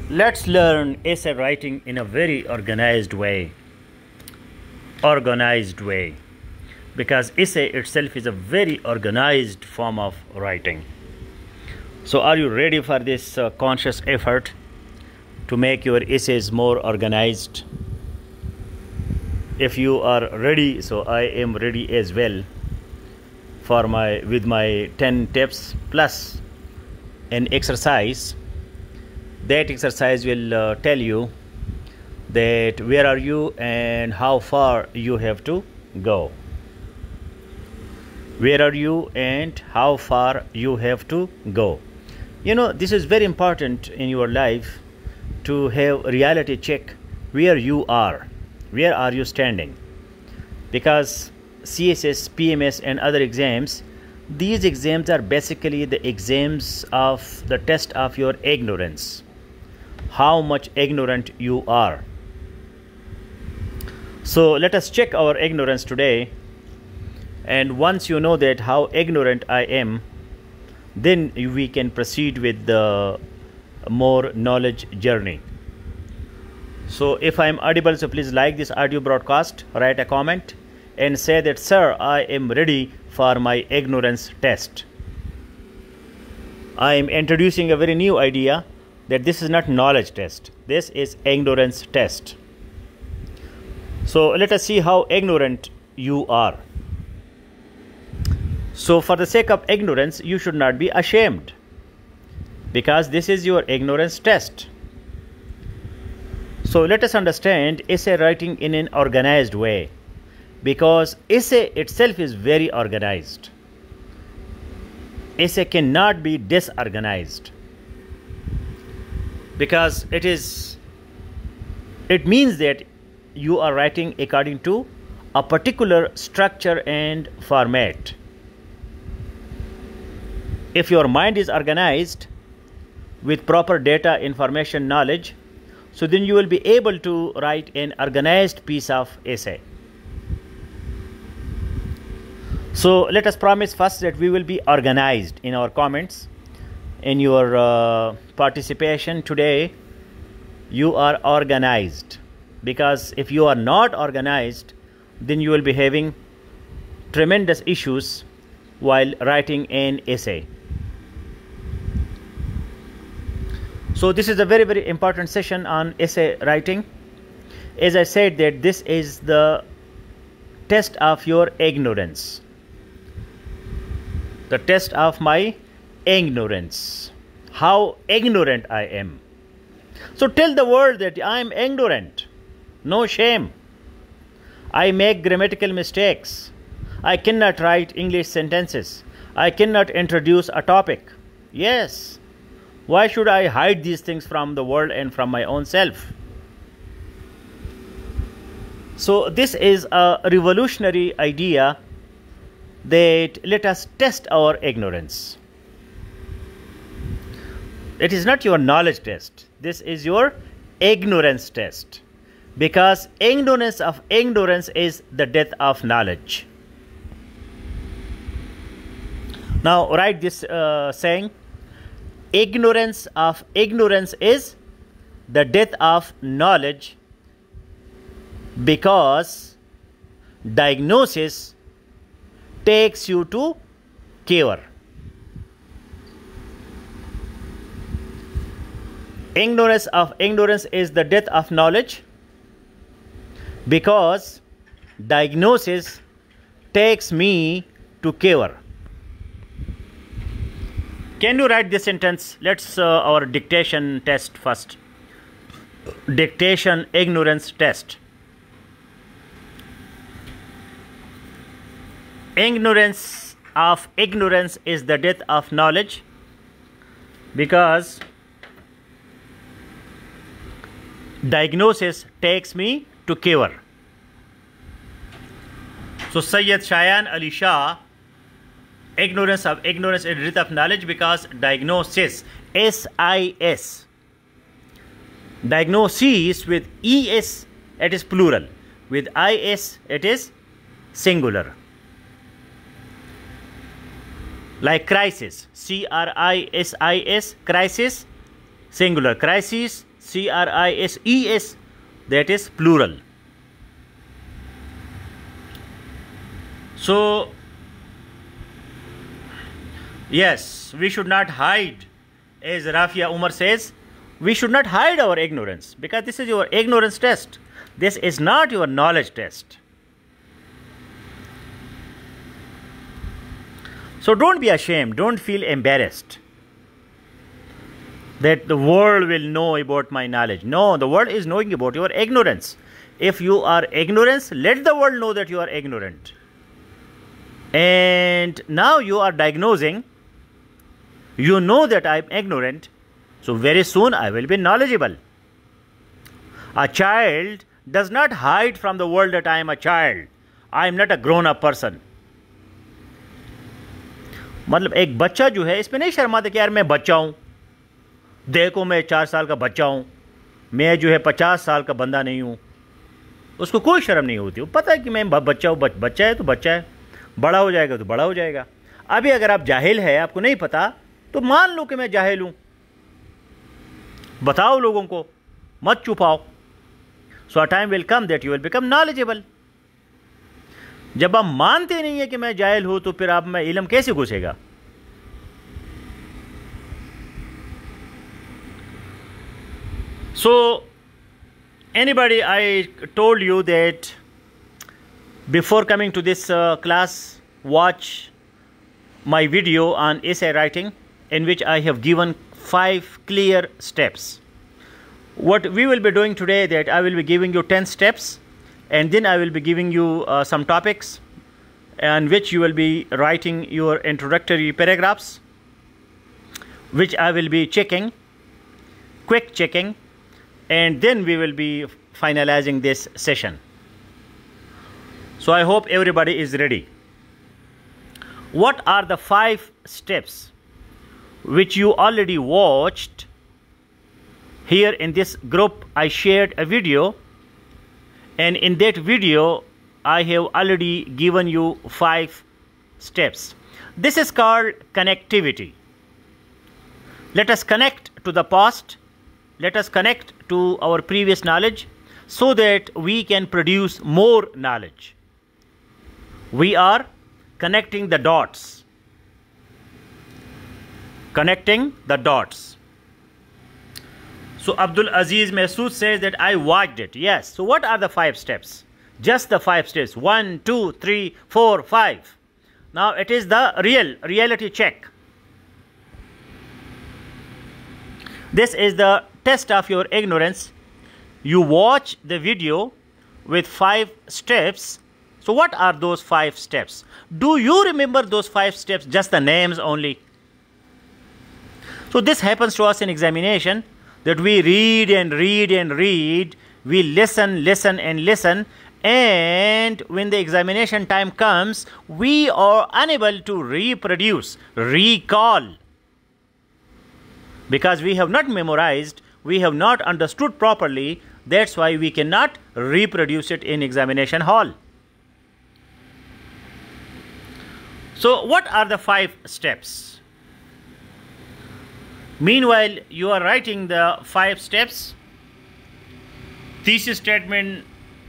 Let's learn essay writing in a very organized way. Because essay itself is a very organized form of writing. So are you ready for this conscious effort to make your essays more organized? If you are ready, so I am ready as well with my 10 tips plus an exercise. That exercise will tell you that where are you and how far you have to go. Where are you and how far you have to go. You know, this is very important in your life to have reality check where you are. Where are you standing? Because CSS, PMS and other exams, these exams are basically the exams of the test of your ignorance. How much ignorant you are. So let us check our ignorance today, and once you know that how ignorant I am, then we can proceed with the more knowledge journey. So if I am audible, so please like this audio broadcast, write a comment and say that, sir, I am ready for my ignorance test. I am introducing a very new idea that this is not knowledge test, this is ignorance test. So let us see how ignorant you are. So for the sake of ignorance, you should not be ashamed, because this is your ignorance test. So let us understand essay writing in an organized way, because essay itself is very organized. Essay cannot be disorganized, because it means that you are writing according to a particular structure and format. If your mind is organized with proper data, information, knowledge, so then you will be able to write an organized piece of essay. So let us promise first that we will be organized in our comments. In your participation today, you are organized, because if you are not organized, then you will be having tremendous issues while writing an essay. So this is a very, very important session on essay writing. As I said, that this is the test of your ignorance. The test of my ignorance. How ignorant I am. So tell the world that I am ignorant. No shame. I make grammatical mistakes. I cannot write English sentences. I cannot introduce a topic. Yes. Why should I hide these things from the world and from my own self? So this is a revolutionary idea, that let us test our ignorance. It is not your knowledge test. This is your ignorance test. Because ignorance of ignorance is the death of knowledge. Now write this saying. Ignorance of ignorance is the death of knowledge, because diagnosis takes you to cure. Ignorance of ignorance is the death of knowledge, because diagnosis takes me to cure. Can you write this sentence? Let's our dictation test first. Dictation ignorance test. Ignorance of ignorance is the death of knowledge, because diagnosis takes me to cure. So Sayyid Shayan Ali Shah, ignorance of ignorance is the death of knowledge, because diagnosis, S-I-S, diagnosis with E-S, it is plural. With I-S, it is singular. Like crisis, C-R-I-S-I-S, crisis, singular. Crisis, CRISES, that is plural. So yes, we should not hide, as Rafia Umar says, we should not hide our ignorance, because this is your ignorance test. This is not your knowledge test. So don't be ashamed, don't feel embarrassed that the world will know about my knowledge. No, the world is knowing about your ignorance. If you are ignorant, let the world know that you are ignorant. And now you are diagnosing, you know that I am ignorant, so very soon I will be knowledgeable. A child does not hide from the world that I am a child. I am not a grown up person. मतलब एक बच्चा जो है इसमें नहीं शर्माता कि यार मैं बच्चा हूँ, देखो मैं 4 साल का बच्चा हूँ, मैं जो है 50 साल का बंदा नहीं हूँ. उसको कोई शर्म नहीं होती. वो पता है कि मैं बच्चा हूँ, बच्चा है तो बच्चा है, बड़ा हो जाएगा तो बड़ा हो जाएगा. अभी अगर आप जाहिल है, आपको नहीं पता, तो मान लो कि मैं जाहिल हूँ, बताओ लोगों को, मत छुपाओ. So a time will come that you will become knowledgeable. जब आप मानते नहीं है कि मैं जाहिल हूँ, तो फिर आप में इल्म कैसे घुसेगा? So anybody, I told you that before coming to this class, watch my video on essay writing, in which I have given 5 clear steps. What we will be doing today, that I will be giving you 10 steps, and then I will be giving you some topics on which you will be writing your introductory paragraphs, which I will be checking, quick checking, and then we will be finalizing this session. So I hope everybody is ready. What are the 5 steps which you already watched? Here in this group I shared a video, and in that video I have already given you 5 steps. This is called connectivity. Let us connect to the past. Let us connect to our previous knowledge so that we can produce more knowledge. We are connecting the dots. Connecting the dots. So Abdul Aziz Masood says that I watched it. Yes. So what are the 5 steps? Just the 5 steps. 1, 2, 3, 4, 5. Now it is the reality check. This is the test of your ignorance. You watch the video with 5 steps. So what are those 5 steps? Do you remember those 5 steps? Just the names only. So this happens to us in examination, that we read and read and read. We listen and listen. And when the examination time comes, we are unable to reproduce, recall. Because we have not memorized, we have not understood properly. That's why we cannot reproduce it in examination hall. So what are the 5 steps? Meanwhile, you are writing the 5 steps. Thesis statement.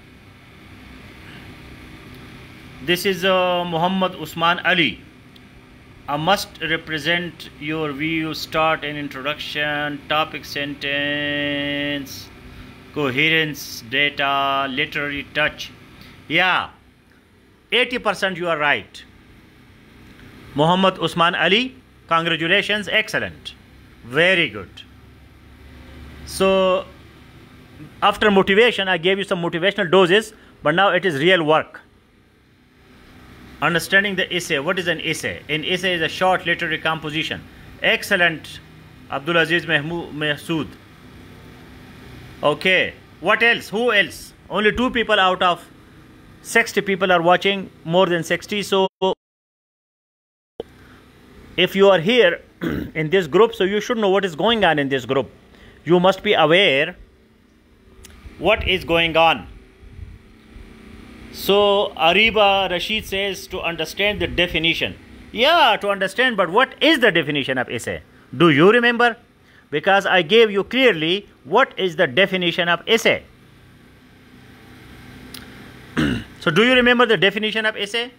This is Muhammad Usman Ali. A must represent your view, start and introduction, topic, sentence, coherence, data, literary touch. Yeah, 80% you are right. Muhammad Usman Ali, congratulations, excellent, very good. So after motivation, I gave you some motivational doses, but now it is real work. Understanding the essay. What is an essay? An essay is a short literary composition. Excellent, Abdul Aziz Masood. Okay, what else? Who else? Only 2 people out of 60 people are watching, more than 60. So if you are here in this group, so you should know what is going on in this group. You must be aware what is going on. So Ariba Rashid says to understand the definition. Yeah, to understand, but what is the definition of essay? Do you remember? because I gave you clearly what is the definition of essay. So do you remember the definition of essay?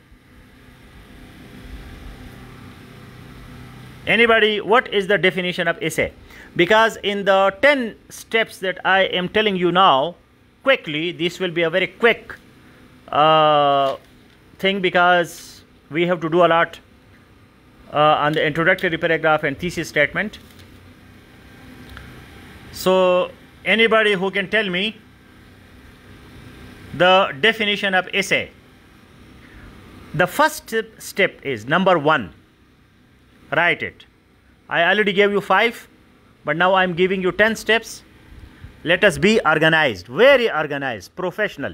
Anybody, what is the definition of essay? Because in the 10 steps that I am telling you now, quickly, this will be a very quick thing, because we have to do a lot on the introductory paragraph and thesis statement. So anybody who can tell me the definition of essay. The first step is number 1. Write it. I already gave you 5, but now I am giving you 10 steps. Let us be organized, very organized, professional,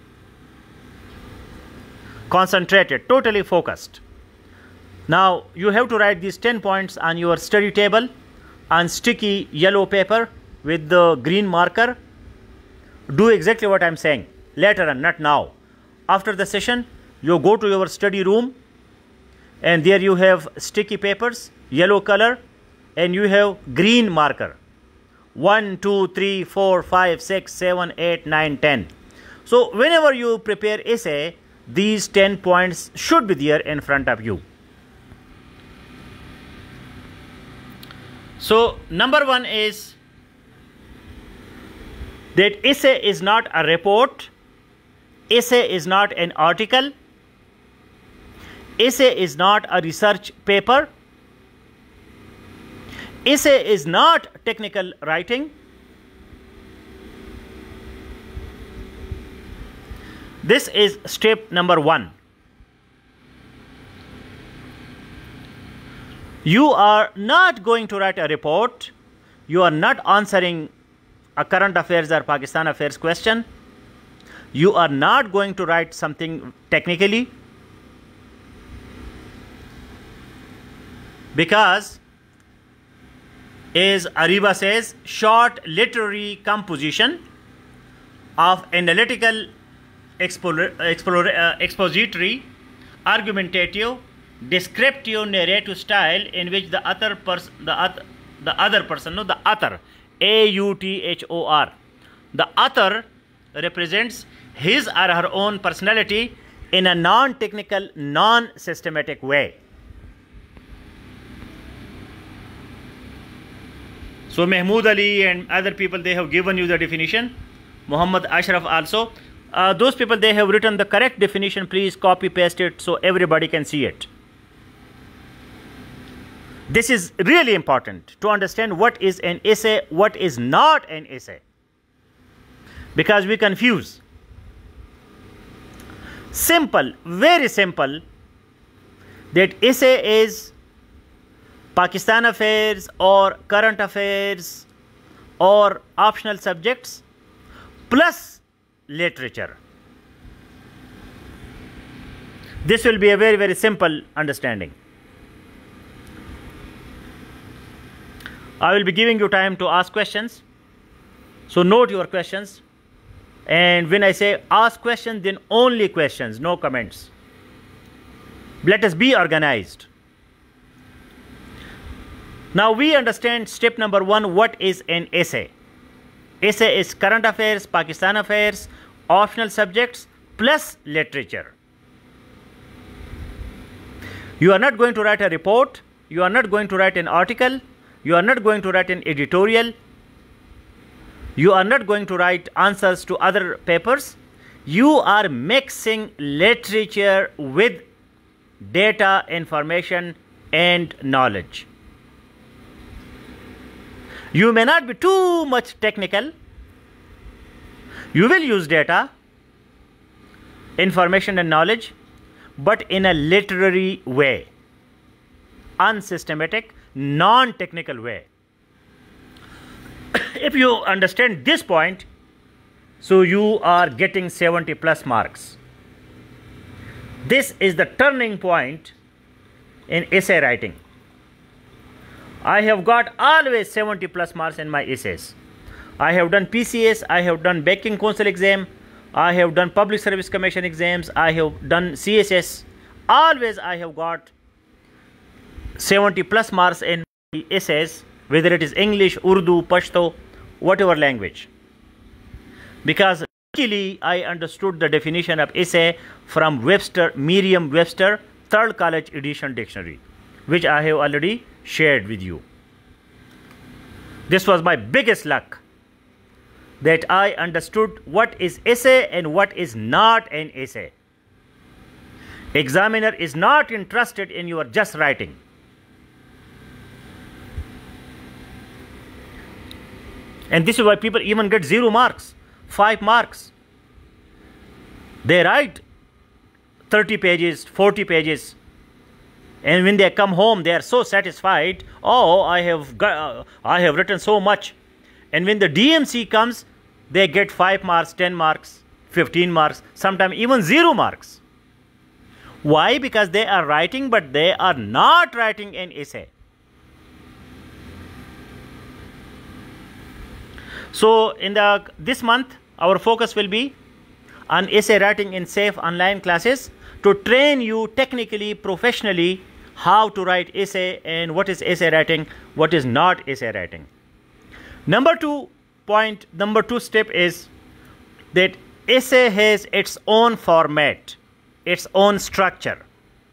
concentrated, totally focused. Now you have to write these 10 points on your study table on sticky yellow paper with the green marker. Do exactly what I am saying. Later on, not now. After the session, you go to your study room, and there you have sticky papers, yellow color, and you have green marker. 1, 2, 3, 4, 5, 6, 7, 8, 9, 10. So whenever you prepare essay, these 10 points should be there in front of you. So number 1 is that essay is not a report. Essay is not an article. Essay is not a research paper. Essay is not technical writing. This is step number 1. You are not going to write a report. You are not answering a current affairs or Pakistan affairs question. You are not going to write something technically, because, as Ariba says, short literary composition of analytical, expository, argumentative, descriptive narrative style in which the author, A-U-T-H-O-R, the author represents his or her own personality in a non-technical, non-systematic way. So Mahmood Ali and other people, they have given you the definition. Muhammad Ashraf also. Those people, they have written the correct definition. Please copy paste it so everybody can see it. This is really important to understand what is an essay, what is not an essay, because we confuse. Simple, very simple, that essay is Pakistan affairs or current affairs or optional subjects plus literature. This will be a very, very simple understanding. I will be giving you time to ask questions. So note your questions. And when I say ask questions, then only questions, no comments. Let us be organized. Now we understand step number 1, what is an essay. Essay is current affairs, Pakistan affairs, optional subjects plus literature. You are not going to write a report. You are not going to write an article. You are not going to write an editorial. You are not going to write answers to other papers. You are mixing literature with data, information, and knowledge. You may not be too much technical. You will use data, information, and knowledge, but in a literary way, unsystematic, non-technical way. If you understand this point, so you are getting 70 plus marks. This is the turning point in essay writing. I have got always 70 plus marks in my essays. I have done PCS, I have done Banking Council exam, I have done Public Service Commission exams, I have done CSS. Always I have got 70 plus marks in my essays whether it is English, Urdu, Pashto, whatever language. Because luckily I understood the definition of essay from Webster, Merriam-Webster, 3rd College Edition Dictionary, which I have already shared with you. This was my biggest luck, that I understood what is essay and what is not an essay. Examiner is not interested in your just writing. And this is why people even get 0 marks, 5 marks. They write 30 pages, 40 pages, and when they come home, they are so satisfied. Oh, I have written so much. And when the DMC comes, they get 5 marks, 10 marks, 15 marks, sometimes even 0 marks. Why? Because they are writing, but they are not writing an essay. So in this month, our focus will be on essay writing in safe online classes to train you technically, professionally, how to write essay and what is essay writing, what is not essay writing. Number 2 step is that essay has its own format, its own structure.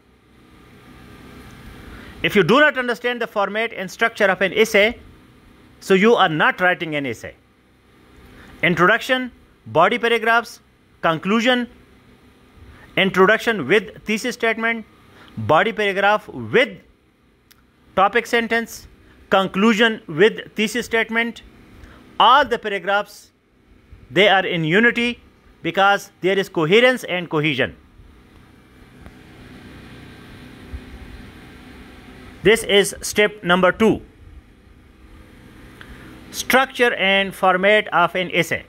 If you do not understand the format and structure of an essay, so you are not writing an essay. Introduction, body paragraphs, conclusion, introduction with thesis statement, body paragraph with topic sentence, conclusion with thesis statement. All the paragraphs, they are in unity because there is coherence and cohesion. This is step number 2. Structure and format of an essay.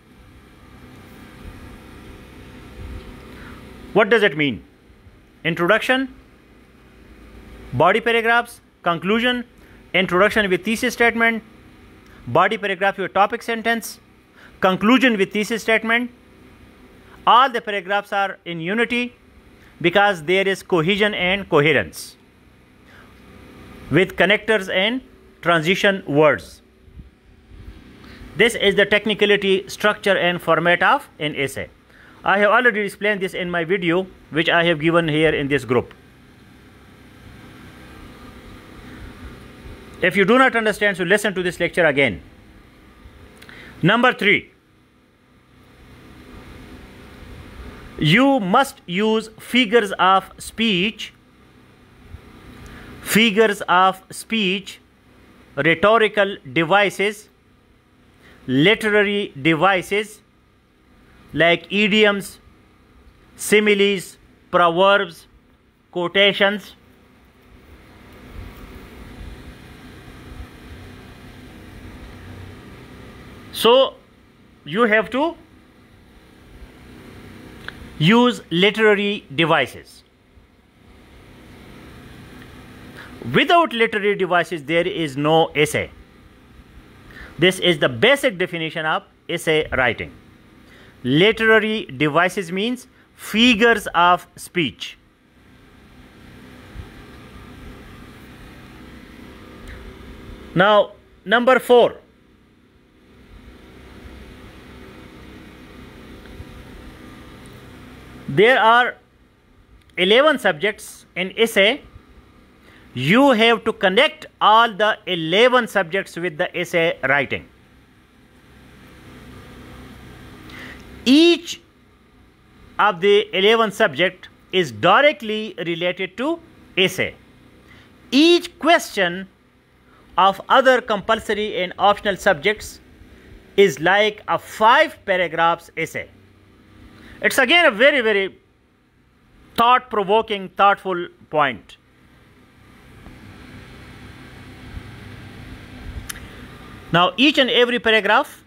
What does it mean? Introduction, body paragraphs, conclusion, introduction with thesis statement, body paragraph with topic sentence, conclusion with thesis statement. All the paragraphs are in unity because there is cohesion and coherence with connectors and transition words. This is the technicality, structure and format of an essay. I have already explained this in my video, which I have given here in this group. If you do not understand, so listen to this lecture again. Number 3, you must use figures of speech, rhetorical devices, literary devices like idioms, similes, proverbs, quotations. So you have to use literary devices. Without literary devices, there is no essay. This is the basic definition of essay writing. Literary devices means figures of speech. Now, number 4. There are 11 subjects in essay. You have to connect all the 11 subjects with the essay writing. Each of the 11 subjects is directly related to essay. Each question of other compulsory and optional subjects is like a 5 paragraphs essay. It's again a very, very thought-provoking, thoughtful point. Now, each and every paragraph,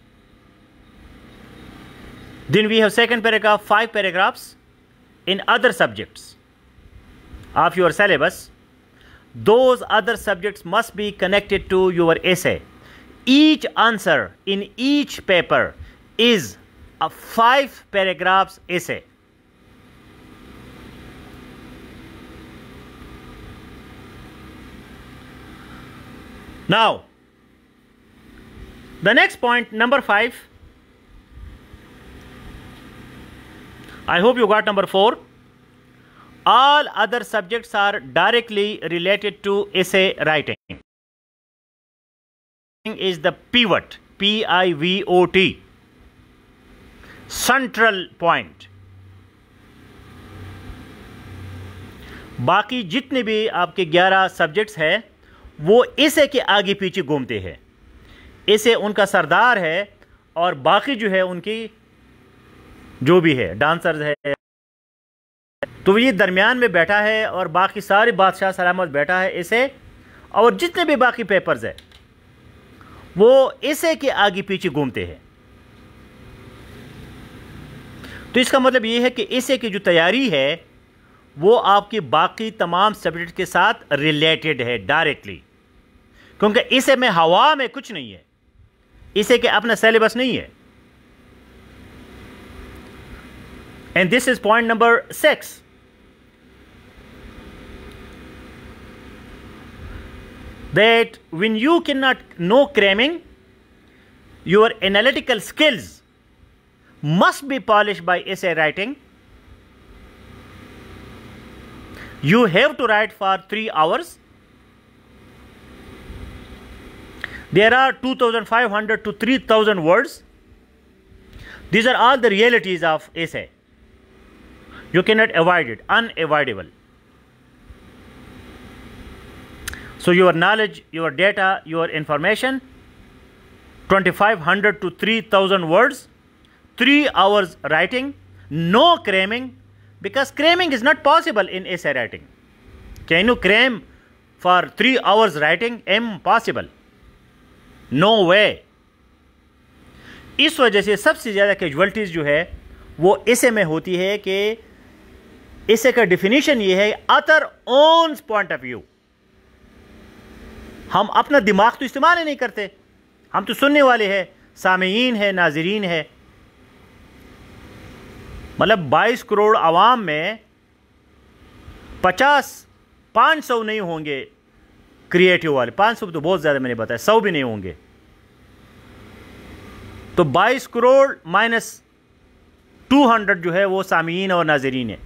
then we have second paragraph, 5 paragraphs in other subjects of your syllabus. Those other subjects must be connected to your essay. Each answer in each paper is a 5 paragraphs essay. Now, The next point, number 5. I hope you got number 4. All other subjects are directly related to essay writing. Is the pivot, P-I-V-O-T, central point. बाकी जितने भी आपके 11 subjects हैं वो इसे के आगे पीछे घूमते हैं। इसे उनका सरदार है और बाकी जो है उनकी जो भी है डांसर्स है, तो ये दरमियान में बैठा है और बाकी सारे बादशाह सलामत बैठा है इसे, और जितने भी बाकी पेपर्स है वो इसे के आगे पीछे घूमते हैं। तो इसका मतलब ये है कि इसे की जो तैयारी है वो आपकी बाकी तमाम सब्जेक्ट के साथ रिलेटेड है डायरेक्टली, क्योंकि इसे में हवा में कुछ नहीं है, इसे के अपना सिलेबस नहीं है। And this is point number 6. That when you cannot know cramming, your analytical skills must be polished by essay writing. You have to write for 3 hours. There are 2,500 to 3,000 words. These are all the realities of essay. You cannot avoid it, unavoidable. So your knowledge, your data, your information, 2,500 to 3,000 words, 3 hours writing, no cramming, because cramming is not possible in essay writing. Can you cram for 3 hours writing? Impossible. No way. इस वजह से सबसे ज़्यादा casualties जो है वो इसे में होती है कि इसे का डिफिनीशन ये है other own point of view. हम अपना दिमाग तो इस्तेमाल ही नहीं करते, हम तो सुनने वाले हैं, सामीन है, नाजरीन है। मतलब 22 करोड़ आवाम में 500 नहीं होंगे क्रिएटिव वाले, 500 तो बहुत ज़्यादा मैंने बताया, 100 भी नहीं होंगे। तो 22 करोड़ माइनस 200 जो है वो सामीन और नाजरीन है,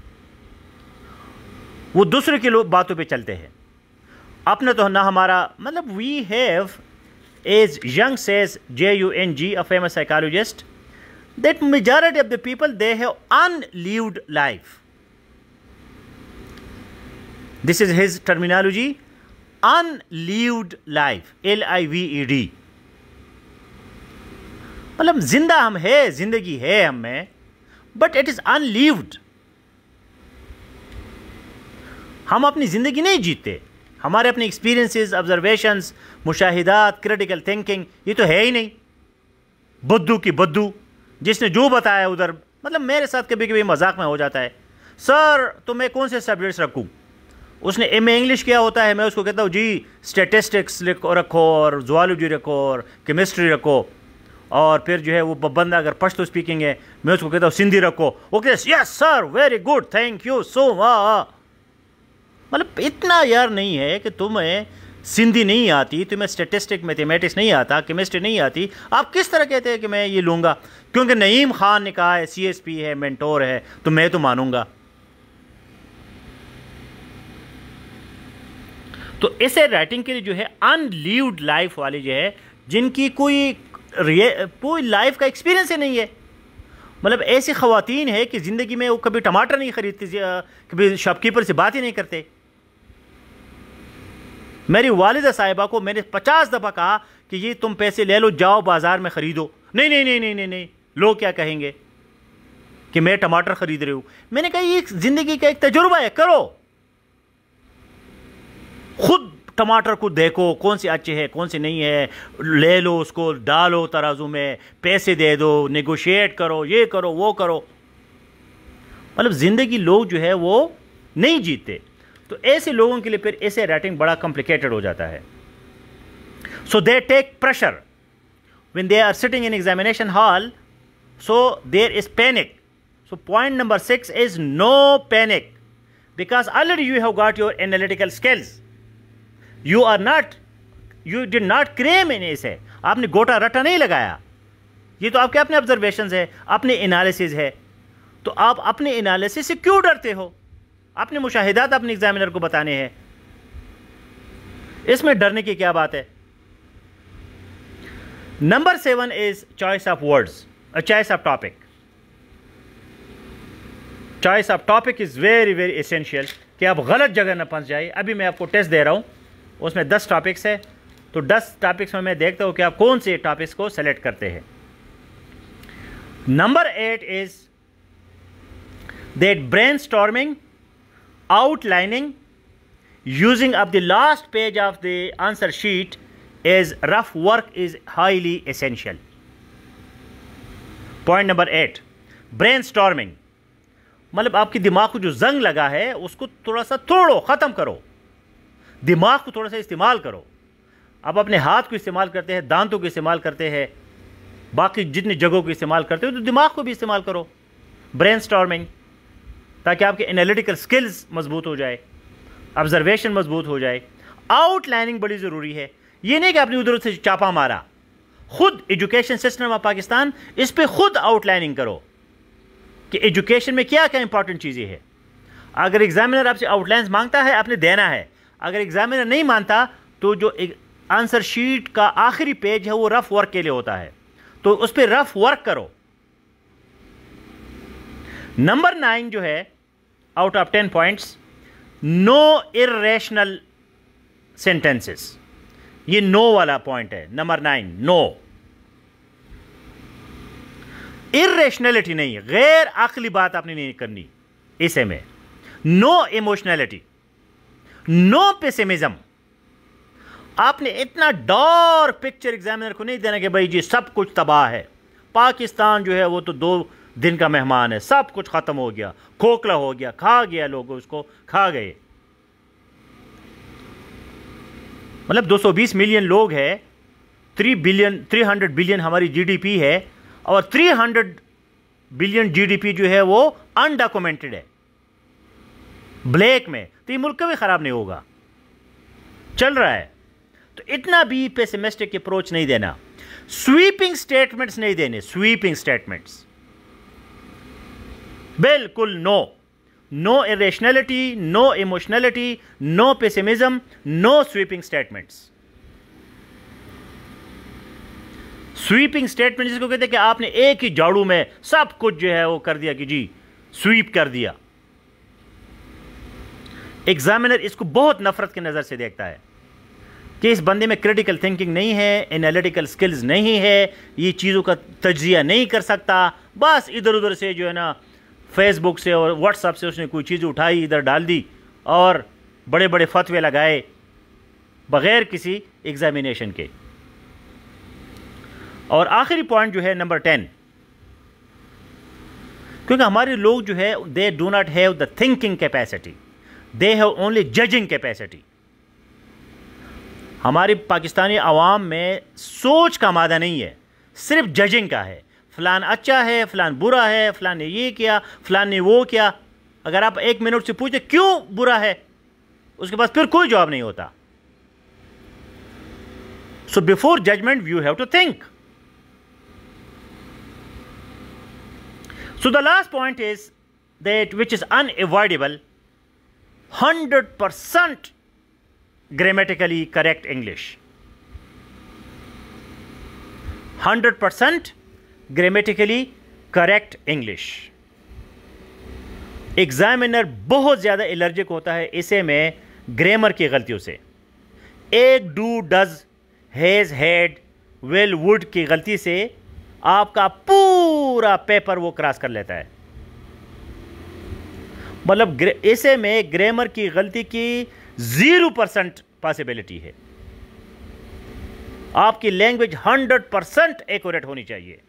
वो दूसरे की बातों पे चलते हैं, अपने तो ना हमारा। मतलब we have, as Jung says Jung, a famous psychologist, that majority of the people, they have unlived life. This is his terminology, unlived life, LIVED. मतलब जिंदा हम है, जिंदगी है हम में, बट इट इज अनलिव्ड। हम अपनी जिंदगी नहीं जीते, हमारे अपने एक्सपीरियंसेस, ऑब्जर्वेशंस, मुशाहिदात, क्रिटिकल थिंकिंग, ये तो है ही नहीं। बुद्धू की बुद्धू, जिसने जो बताया उधर। मतलब मेरे साथ कभी कभी मजाक में हो जाता है, सर तो मैं कौन से सब्जेक्ट्स रखूं? उसने एमए इंग्लिश किया होता है, मैं उसको कहता हूँ जी स्टैटिस्टिक्स रखो और ज़ूलॉजी रखो और केमिस्ट्री रखो, और फिर जो है वो बंदा अगर पश्तो स्पीकिंग है मैं उसको कहता हूँ सिंधी रखो, वो कहते yes sir very good thank you so much. मतलब इतना यार नहीं है कि तुम्हें सिंधी नहीं आती, तुम्हें स्टैटिस्टिक मैथमेटिक्स नहीं आता, केमिस्ट्री नहीं आती, आप किस तरह कहते हैं कि मैं ये लूँगा? क्योंकि नईम खान ने कहा है, CSP है, मेंटोर है, तो मैं तो मानूंगा। तो ऐसे राइटिंग के लिए जो है अनलिव्ड लाइफ वाली जो है, जिनकी कोई लाइफ का एक्सपीरियंस ही नहीं है। मतलब ऐसी ख़वातीन है कि ज़िंदगी में वो कभी टमाटर नहीं खरीदती, कभी शॉपकीपर से बात ही नहीं करते। मेरी वालिदा साहिबा को मैंने 50 दफ़ा कहा कि ये तुम पैसे ले लो, जाओ बाज़ार में ख़रीदो। नहीं नहीं नहीं नहीं नहीं नहीं, लोग क्या कहेंगे कि मैं टमाटर ख़रीद रही हूँ। मैंने कहा ये ज़िंदगी का एक तजुर्बा है, करो, खुद टमाटर को देखो कौन से अच्छे हैं कौन से नहीं है, ले लो उसको, डालो तराजू में, पैसे दे दो, नेगोशिएट करो, ये करो वो करो। मतलब ज़िंदगी लोग जो है वो नहीं जीते। तो ऐसे लोगों के लिए फिर ऐसे राइटिंग बड़ा कॉम्प्लिकेटेड हो जाता है। So they take pressure when they are sitting in examination hall, so there is panic. So point number 6 is no panic, because already you have got your analytical skills. You did not cram in essay. आपने गोटा रट्टा नहीं लगाया, ये तो आपके अपने observations है, अपने एनालिसिस है। तो आप अपने एनालिसिस से क्यों डरते हो? अपने मुशाहिदात अपने एग्जामिनर को बताने हैं, इसमें डरने की क्या बात है? Number 7 is choice of words, choice of topic. Choice of topic is very very essential कि आप गलत जगह ना फंस जाए। अभी मैं आपको टेस्ट दे रहा हूं, उसमें 10 टॉपिक्स है, तो 10 टॉपिक्स में मैं देखता हूं कि आप कौन से टॉपिक्स को सेलेक्ट करते हैं। Number 8 is that brainstorming, outlining, using up the last page of the answer sheet as rough work is highly essential. Point number 8, brainstorming, मतलब आपके दिमाग को जो जंग लगा है उसको थोड़ा सा तोड़ो, ख़त्म करो, दिमाग को थोड़ा सा इस्तेमाल करो। आप अपने हाथ को इस्तेमाल करते हैं, दांतों को इस्तेमाल करते हैं, बाकी जितनी जगहों को इस्तेमाल करते हो, तो दिमाग को भी इस्तेमाल करो, ब्रेनस्टॉर्मिंग, ताकि आपके एनालिटिकल स्किल्स मजबूत हो जाए, ऑब्जर्वेशन मजबूत हो जाए। आउटलाइनिंग बड़ी ज़रूरी है, ये नहीं कि आपने उधर से चापा मारा, खुद एजुकेशन सिस्टम ऑफ पाकिस्तान, इस पर खुद आउटलाइनिंग करो कि एजुकेशन में क्या क्या इंपॉर्टेंट चीज़ें हैं। अगर एग्जामिनर आपसे आउटलाइंस मांगता है, आपने देना है। अगर एग्जामिनर नहीं मानता तो जो आंसर शीट का आखिरी पेज है वो रफ वर्क के लिए होता है, तो उस पर रफ वर्क करो। नंबर 9 जो है out of 10 points, no irrational sentences, ये नो वाला पॉइंट है। नंबर 9, नो, इर्रेशनलिटी नहीं, गैर अक्ली बात आपने नहीं करनी इसे में। नो इमोशनलिटी, नो पेसिमिज्म, आपने इतना डार्क पिक्चर एग्जामिनर को नहीं देना कि भाई जी सब कुछ तबाह है, पाकिस्तान जो है वो तो 2 दिन का मेहमान है, सब कुछ खत्म हो गया, खोखला हो गया, खा गया, लोग उसको खा गए। मतलब 220 मिलियन लोग हैं, 300 बिलियन हमारी जीडीपी है, और 300 बिलियन जीडीपी जो है वो अनडॉक्यूमेंटेड है, ब्लैक में, तो ये मुल्क कभी खराब नहीं होगा, चल रहा है। तो इतना भी पेसिमिस्टिक अप्रोच नहीं देना, स्वीपिंग स्टेटमेंट्स नहीं देने, स्वीपिंग स्टेटमेंट्स बिल्कुल no, no irrationality, no emotionality, no pessimism, no sweeping statements. Sweeping statement जिसको कहते हैं कि आपने एक ही झाड़ू में सब कुछ जो है वो कर दिया कि जी स्वीप कर दिया। एग्जामिनर इसको बहुत नफरत की नज़र से देखता है कि इस बंदे में क्रिटिकल थिंकिंग नहीं है, एनालिटिकल स्किल्स नहीं है, ये चीज़ों का तज्जिया नहीं कर सकता, बस इधर उधर से जो है ना फेसबुक से और व्हाट्सएप से उसने कोई चीज़ उठाई, इधर डाल दी और बड़े बड़े फतवे लगाए बग़ैर किसी एग्जामिनेशन के। और आखिरी पॉइंट जो है नंबर 10, क्योंकि हमारे लोग जो है they do not have the thinking capacity, they have only judging capacity. हमारी पाकिस्तानी अवाम में सोच का मादा नहीं है, सिर्फ जजिंग का है, फ़लान अच्छा है, फ़लान बुरा है, फ़लान ने ये किया, फ़लान ने वो किया। अगर आप 1 मिनट से पूछे क्यों बुरा है, उसके पास फिर कोई जवाब नहीं होता। So before judgment you have to think. So the last point is that, which is unavoidable, 100% grammatically correct English. 100% grammatically correct English. Examiner बहुत ज़्यादा एलर्जिक होता है इसे में ग्रामर की गलतियों से। एक do, does, has, had, will, would की गलती से आपका पूरा पेपर वो क्रॉस कर लेता है। मतलब इसे में ग्रामर की गलती की 0% पॉसिबिलिटी है। आपकी लैंग्वेज 100% एक्यूरेट होनी चाहिए,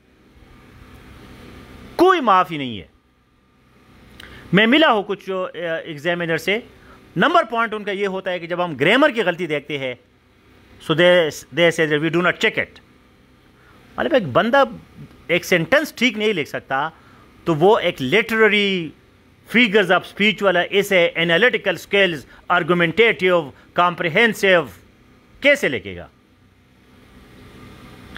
कोई माफी नहीं है। मैं मिला हूं कुछ एग्जामिनर से, नंबर पॉइंट उनका ये होता है कि जब हम ग्रामर की गलती देखते हैं so they say we do not check it. मतलब एक बंदा एक सेंटेंस ठीक नहीं लिख सकता तो वो एक लिटरेरी फिगर्स ऑफ स्पीच वाला इसे एनालिटिकल स्किल्स, आर्गुमेंटेटिव, कॉम्प्रिहेंसिव कैसे लिखेगा?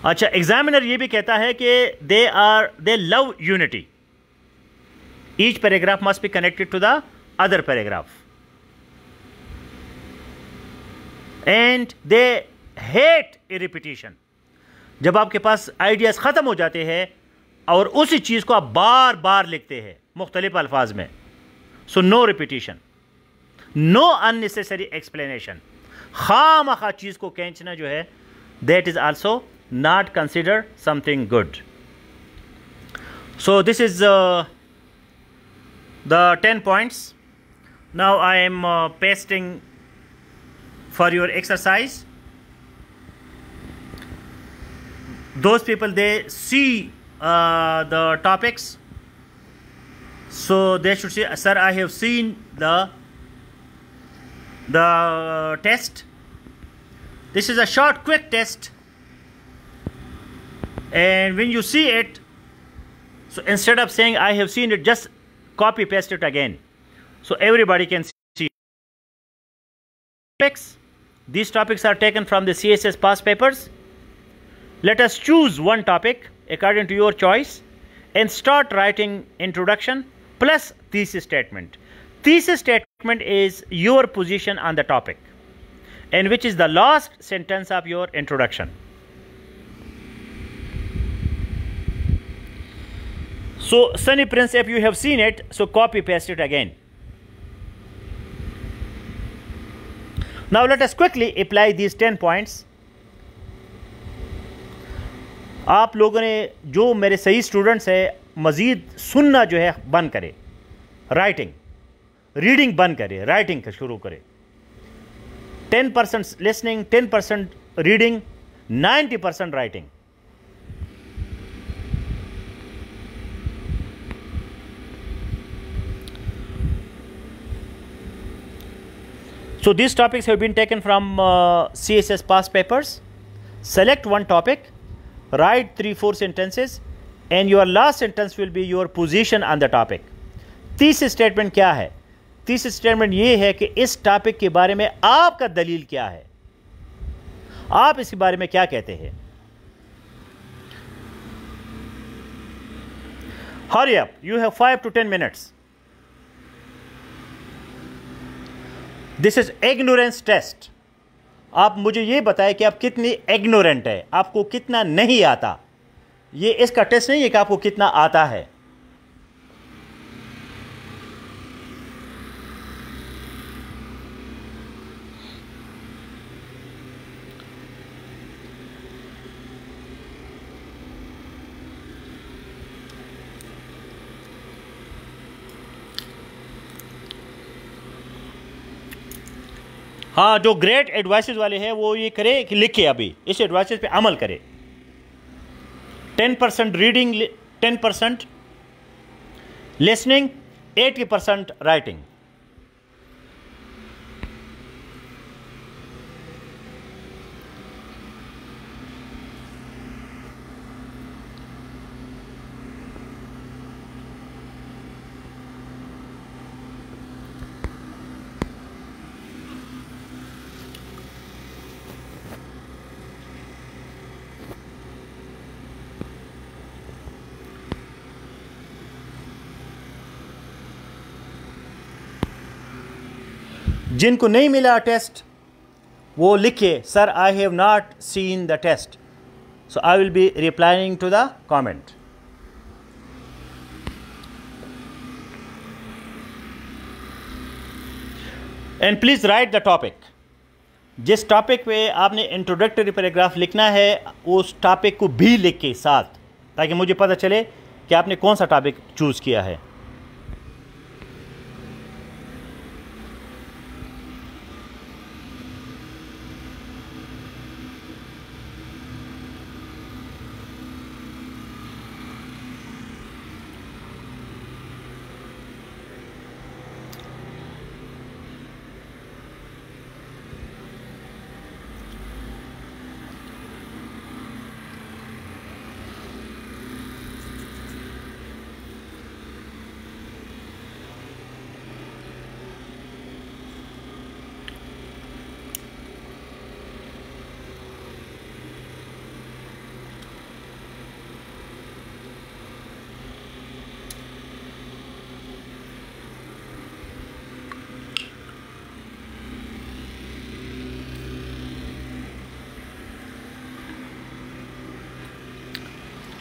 अच्छा, एग्जामिनर ये भी कहता है कि they love unity, each paragraph must be connected to the other paragraph, and they hate a repetition. जब आपके पास आइडियाज ख़त्म हो जाते हैं और उसी चीज़ को आप बार बार लिखते हैं मुख्तलिफ अल्फाज में, so no repetition, no unnecessary explanation. खामखा चीज़ को खींचना जो है, that is also not considered something good. So this is the 10 points. Now I am pasting for your exercise. Those people, they see the topics, so they should say, sir, I have seen the test. This is a short quick test, and when you see it, so instead of saying I have seen it, just copy paste it again, so everybody can see topics. These topics are taken from the CSS past papers. Let us choose one topic according to your choice and start writing introduction plus thesis statement. Thesis statement is your position on the topic, and which is the last sentence of your introduction. So Sunny Prince, if you have seen it, so copy paste it again. Now let us quickly apply these 10 points. आप लोगों ने, जो मेरे सही students हैं, मज़ीद सुनना जो है बंद करें, राइटिंग रीडिंग बंद करें, राइटिंग का शुरू करें। 10% listening, 10% reading, 90% writing. So these topics have been taken from CSS past papers. Select one topic, write 3-4 sentences, and your last sentence will be your position on the topic. Thesis statement क्या है? Thesis statement ये है कि इस topic के बारे में आपका दलील क्या है, आप इसके बारे में क्या कहते हैं। Hurry up, you have 5 to 10 minutes. This is ignorance test. आप मुझे ये बताएं कि आप कितनी इग्नोरेंट है, आपको कितना नहीं आता। ये इसका टेस्ट नहीं है कि आपको कितना आता है। हाँ, जो ग्रेट एडवाइसेस वाले हैं वो ये करे कि लिखे, अभी इस एडवाइसेस पे अमल करे। 10% रीडिंग, 10% लिसनिंग, 80% राइटिंग। जिनको नहीं मिला टेस्ट वो लिखे, sir I have not seen the test, so I will be replying to the comment. And please write the topic. जिस टॉपिक पे आपने इंट्रोडक्टरी पैराग्राफ लिखना है उस टॉपिक को भी लिख के साथ, ताकि मुझे पता चले कि आपने कौन सा टॉपिक चूज किया है।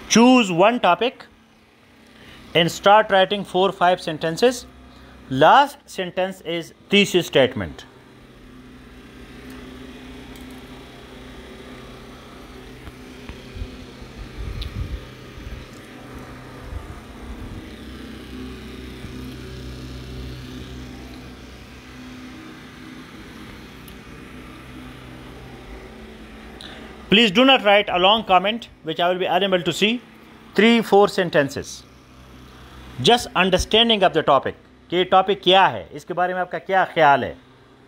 choose one topic and start writing 4-5 sentences. Last sentence is thesis statement. Please do not write a long comment which I will be unable to see. 3-4 sentences. Just understanding of the topic. कि ये topic क्या है, इसके बारे में आपका क्या ख्याल है.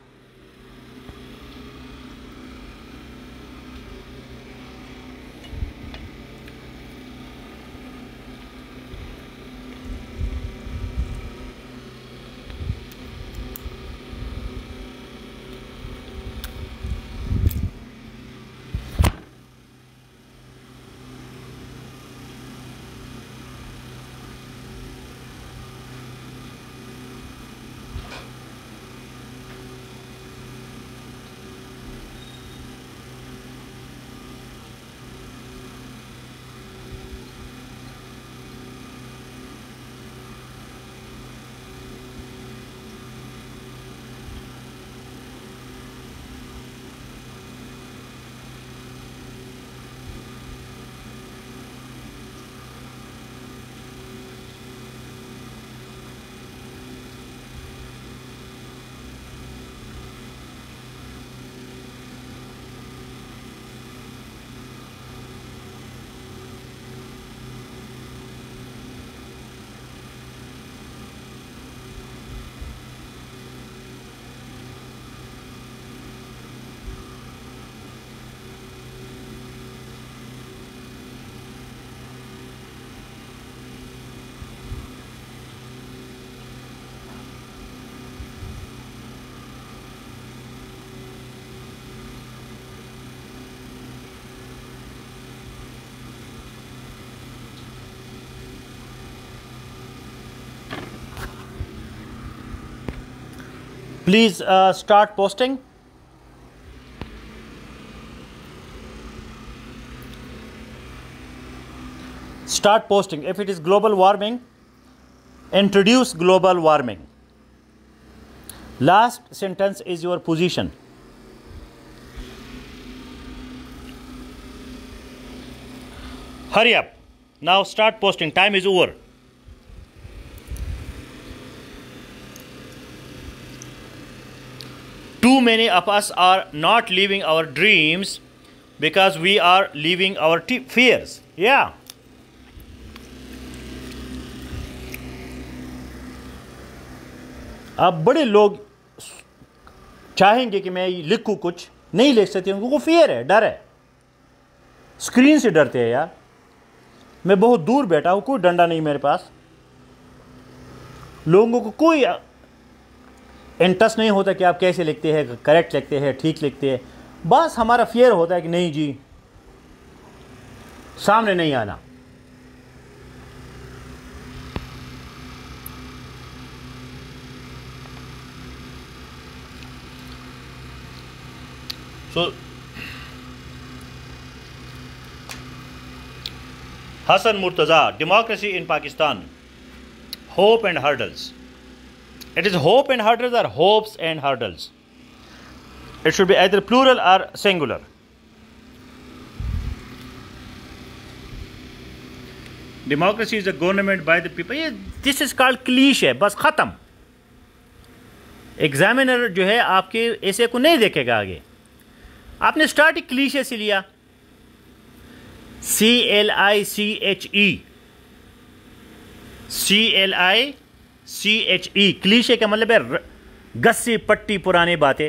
Please start posting. Start posting. If it is global warming, introduce global warming. Last sentence is your position. Hurry up. Now start posting. Time is over. Too many of us are not living our dreams because we are living our fears. Yeah. अब बड़े लोग चाहेंगे कि मैं लिखूं, कुछ नहीं लिख सकते, उनको फियर है, डर है, स्क्रीन से डरते हैं. यार मैं बहुत दूर बैठा हूं, कोई डंडा नहीं मेरे पास, लोगों को कोई इंटरेस्ट नहीं होता कि आप कैसे लिखते हैं, करेक्ट लिखते हैं, ठीक लिखते हैं. बस हमारा फियर होता है कि नहीं जी, सामने नहीं आना. So, Hassan Murtaza, democracy in Pakistan, hope and hurdles. It is hope and hurdles or hopes and hurdles. It should be either plural or singular. Democracy is a government by the people. This is called cliche. बस ख़त्म. Examiner जो है आपके ऐसे को नहीं देखेगा आगे. आपने स्टार्ट क्लीशे से लिया, CLICHE, क्लीशे का मतलब है गस्सी पट्टी पुरानी बातें.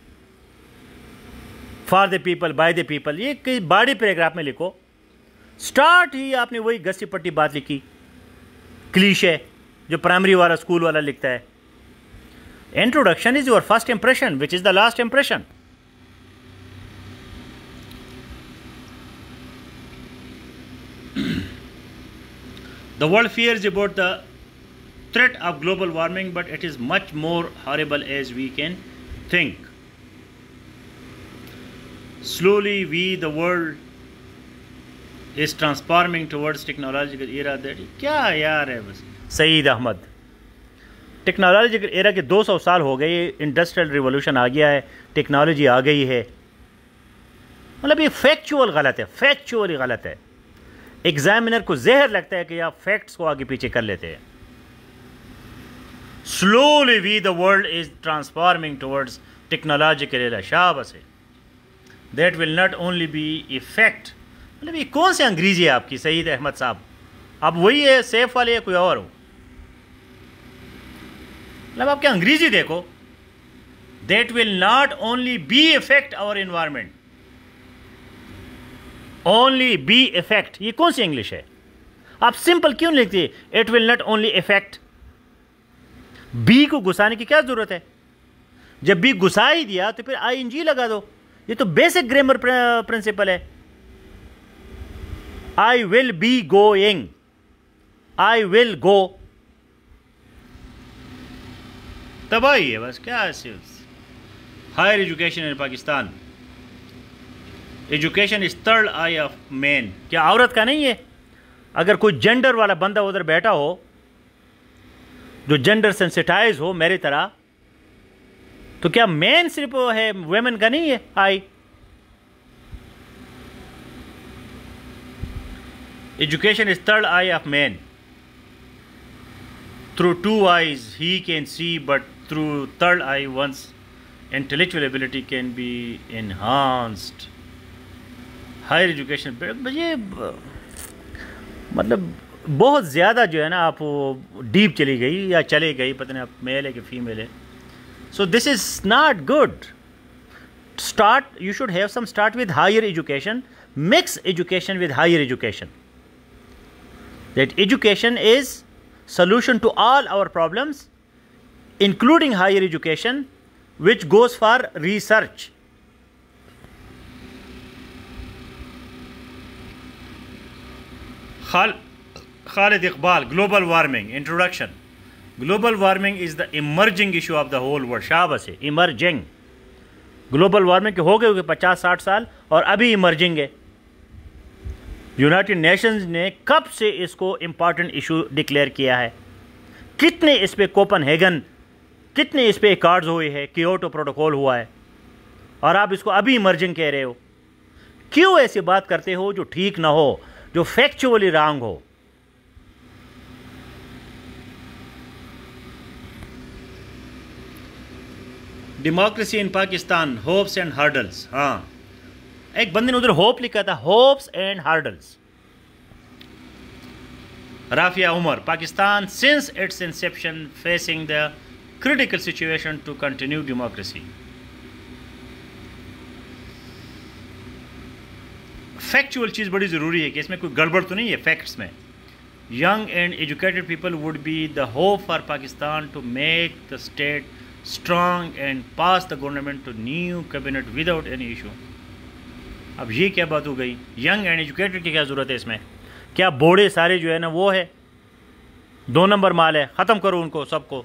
For the people, by the people, ये कई बॉडी पैराग्राफ में लिखो. स्टार्ट ही आपने वही गस्सी पट्टी बात लिखी, क्लीशे जो प्राइमरी वाला स्कूल वाला लिखता है. Introduction is your first impression which is the last impression. The world fears about the threat of global warming, but it is much more horrible as we can think. Slowly, we, the world, is transforming towards technological era that क्या यार है बस Saeed Ahmad technological era के 200 साल हो गए industrial revolution आ गया है टेक्नोलॉजी आ गई है मतलब ये फैक्चुअल गलत है फैक्चुअली गलत है एग्जामिनर को जहर लगता है कि आप फैक्ट्स को आगे पीछे कर लेते हैं slowly we the world is transforming towards technological era शाबाश है that will not only be effect मतलब ये कौन से अंग्रेजी है आपकी सईद अहमद साहब आप वही है सेफ वाले या कोई और हो मतलब आपके अंग्रेजी देखो that will not only be effect our environment only be effect ये कौन सी इंग्लिश है आप सिंपल क्यों लिखते it will not only effect be को घुसाने की क्या जरूरत है जब बी घुसा ही दिया तो फिर आईएनजी लगा दो ये तो बेसिक ग्रामर प्रिंसिपल है I will be going I will go तबाही है बस क्या है higher education in Pakistan education is third eye of man क्या औरत का नहीं है अगर कोई जेंडर वाला बंदा उधर बैठा हो जो जेंडर सेंसिटाइज हो मेरी तरह तो क्या मैन सिर्फ है वुमेन का नहीं है eye education is third eye of man through two eyes he can see but through third eye one's intellectual ability can be enhanced higher education ये मतलब बहुत ज़्यादा जो है ना आप डीप चली गई या चले गई पता नहीं आप मेल है कि फीमेल है so this is not good start you should have some start with higher education mix education with higher education that education is solution to all our problems including higher education which goes for research Khalid Iqbal global warming introduction global warming is the emerging issue of the whole world शाबाश है emerging global warming के हो गए 50-60 साल और अभी emerging है United Nations ने कब से इसको इम्पॉर्टेंट इशू डिक्लेयर किया है कितने इस पे कोपनहेगन कितने इस पे कार्ड्स हुए हैं कियोटो प्रोटोकॉल हुआ है और आप इसको अभी इमर्जिंग कह रहे हो क्यों ऐसी बात करते हो जो ठीक ना हो जो फैक्चुअली रॉन्ग हो democracy in Pakistan hopes and hurdles हाँ एक बंदे ने उधर होप लिखा था hopes and hurdles Rafia Umar Pakistan since its inception facing the critical situation to continue democracy factual चीज़ बड़ी ज़रूरी है कि इसमें कोई गड़बड़ तो नहीं है फैक्ट्स में young and educated people would be the hope for Pakistan to make the state strong and pass the government to new cabinet without any issue अब ये क्या बात हो गई यंग एंड एजुकेटेड की क्या ज़रूरत है इसमें क्या बोड़े सारे जो है ना वो है 2 नंबर माल है ख़त्म करो उनको सबको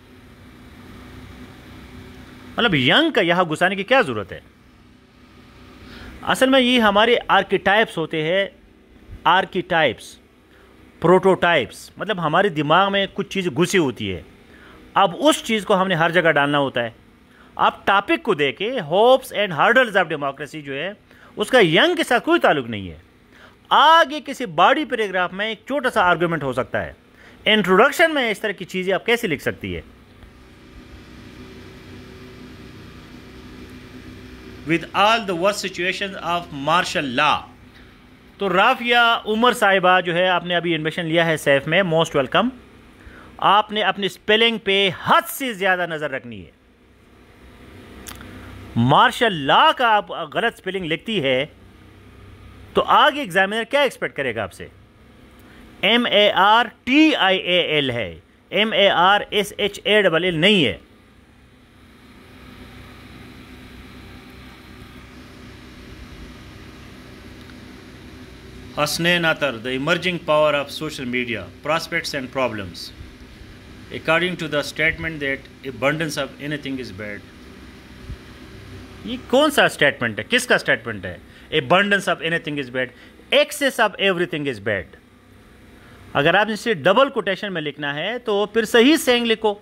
मतलब यंग का यहाँ घुसाने की क्या ज़रूरत है असल में ये हमारे आर्किटाइप्स होते हैं आर्किटाइप्स प्रोटोटाइप्स मतलब हमारे दिमाग में कुछ चीज़ घुसी होती है अब उस चीज़ को हमने हर जगह डालना होता है आप टॉपिक को देके hopes and hurdles of democracy जो है उसका यंग के साथ कोई ताल्लुक नहीं है आगे किसी बॉडी पैराग्राफ में एक छोटा सा आर्गुमेंट हो सकता है इंट्रोडक्शन में इस तरह की चीज़ें आप कैसे लिख सकती है with all the worst situation of martial law तो राफिया उमर साहिबा जो है आपने अभी एडमिशन लिया है सैफ में मोस्ट वेलकम आपने अपनी स्पेलिंग पे हद से ज़्यादा नज़र रखनी है मार्शल लॉ का आप गलत स्पेलिंग लिखती है तो आगे एग्जामिनर क्या एक्सपेक्ट करेगा आपसे MARTIAL है MARSHALL नहीं है Hasnain Atar, the emerging power of social media, prospects and problems. According to the statement that abundance of anything is bad. ये कौन सा स्टेटमेंट है किसका स्टेटमेंट है abundance of anything is bad excess of everything is bad. अगर आप इसे double quotation में लिखना है तो फिर सही सेइंग लिखो।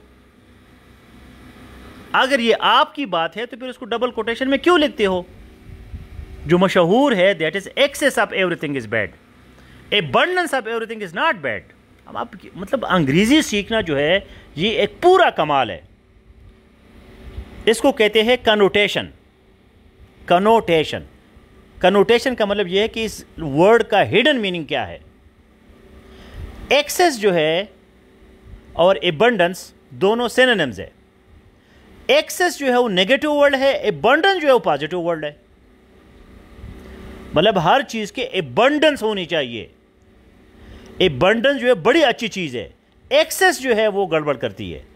अगर ये आपकी बात है तो फिर उसको डबल कोटेशन में क्यों लिखते हो? जो मशहूर है that is excess of everything is bad, abundance of everything is not bad. अब आप मतलब अंग्रेजी सीखना जो है ये एक पूरा कमाल है। इसको कहते हैं कनोटेशन। कनोटेशन कनोटेशन का मतलब यह है कि इस वर्ड का हिडन मीनिंग क्या है। एक्सेस जो है और एबंडेंस दोनों सिनोनिम्स है। एक्सेस जो है वो नेगेटिव वर्ड है, एबंडेंस जो है वो पॉजिटिव वर्ड है। मतलब हर चीज के एबंडेंस होनी चाहिए। एबंडेंस जो है बड़ी अच्छी चीज है, एक्सेस जो है वो गड़बड़ करती है।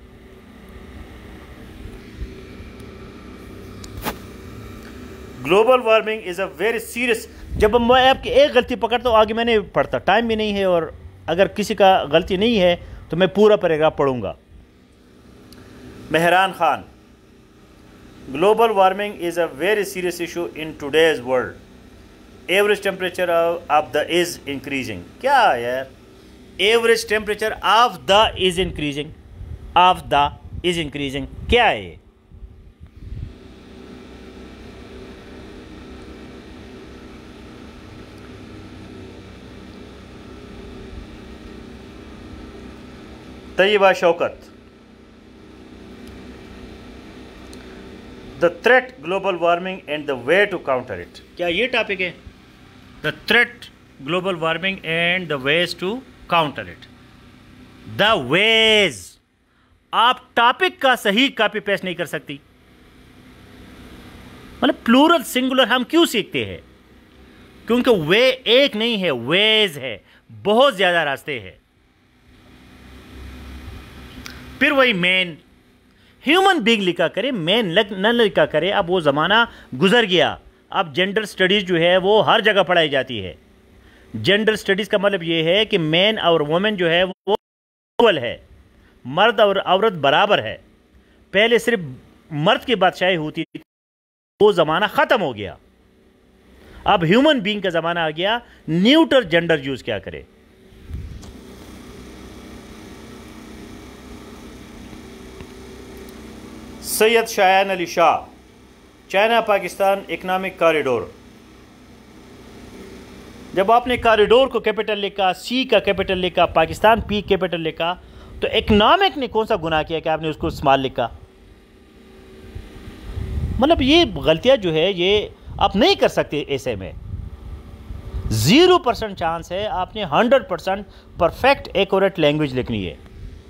Global warming is a very serious. जब मैं आपकी एक गलती पकड़ता हूं आगे मैं नहीं पढ़ता, टाइम भी नहीं है, और अगर किसी का गलती नहीं है तो मैं पूरा पैराग्राफ पढ़ूंगा। Mehran Khan, global warming is a very serious issue in today's world. Average temperature of the is increasing. क्या यार, average temperature of the is increasing, of the is increasing क्या है ये? Tayyaba Shaukat, the threat global warming and the way to counter it. क्या ये topic है? The threat global warming and the ways to counter it. The ways, आप topic का सही copy paste नहीं कर सकती। मतलब प्लूरल सिंगुलर हम क्यों सीखते हैं? क्योंकि वे एक नहीं है, वेज है, बहुत ज्यादा रास्ते हैं। फिर वही मैन, ह्यूमन बीइंग लिखा करे, मैन न लिखा करे। अब वो ज़माना गुजर गया। अब जेंडर स्टडीज़ जो है वो हर जगह पढ़ाई जाती है। जेंडर स्टडीज़ का मतलब ये है कि मैन और वुमेन जो है वो इक्वल है, मर्द और औरत बराबर है। पहले सिर्फ मर्द की बादशाही होती थी, वो ज़माना ख़त्म हो गया। अब ह्यूमन बीइंग का ज़माना आ गया, न्यूट्रल जेंडर यूज़ क्या करे। Syed Shayan Ali Shah, China Pakistan economic corridor. जब आपने कॉरिडोर को कैपिटल लिखा, सी का कैपिटल लिखा, पाकिस्तान पी कैपिटल लिखा, तो इकोनॉमिक ने कौन सा गुनाह किया कि आपने उसको स्मॉल लिखा? मतलब ये गलतियां जो है ये आप नहीं कर सकते। ऐसे में 0% चांस है, आपने 100% परफेक्ट एक्यूरेट लैंग्वेज लिखनी है।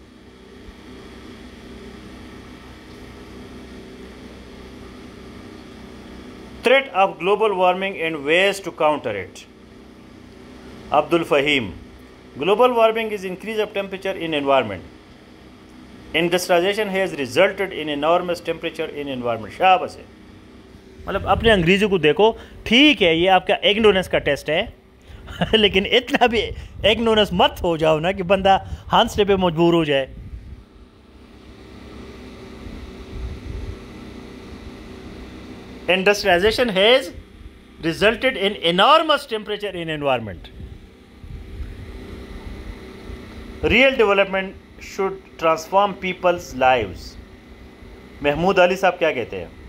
Threat of global warming and ways to counter it. Abdul Fahim, global warming is increase of temperature in environment. Industrialization has resulted in enormous temperature in environment. शाबाश है। मतलब अपने अंग्रेजी को देखो, ठीक है ये आपका इग्नोरेंस का टेस्ट है लेकिन इतना भी इग्नोरेंस मत हो जाओ ना कि बंदा हंसने पे मजबूर हो जाए। Industrialization has resulted in enormous temperature in environment. Real development should transform people's lives. Mahmood Ali साहब क्या कहते हैं?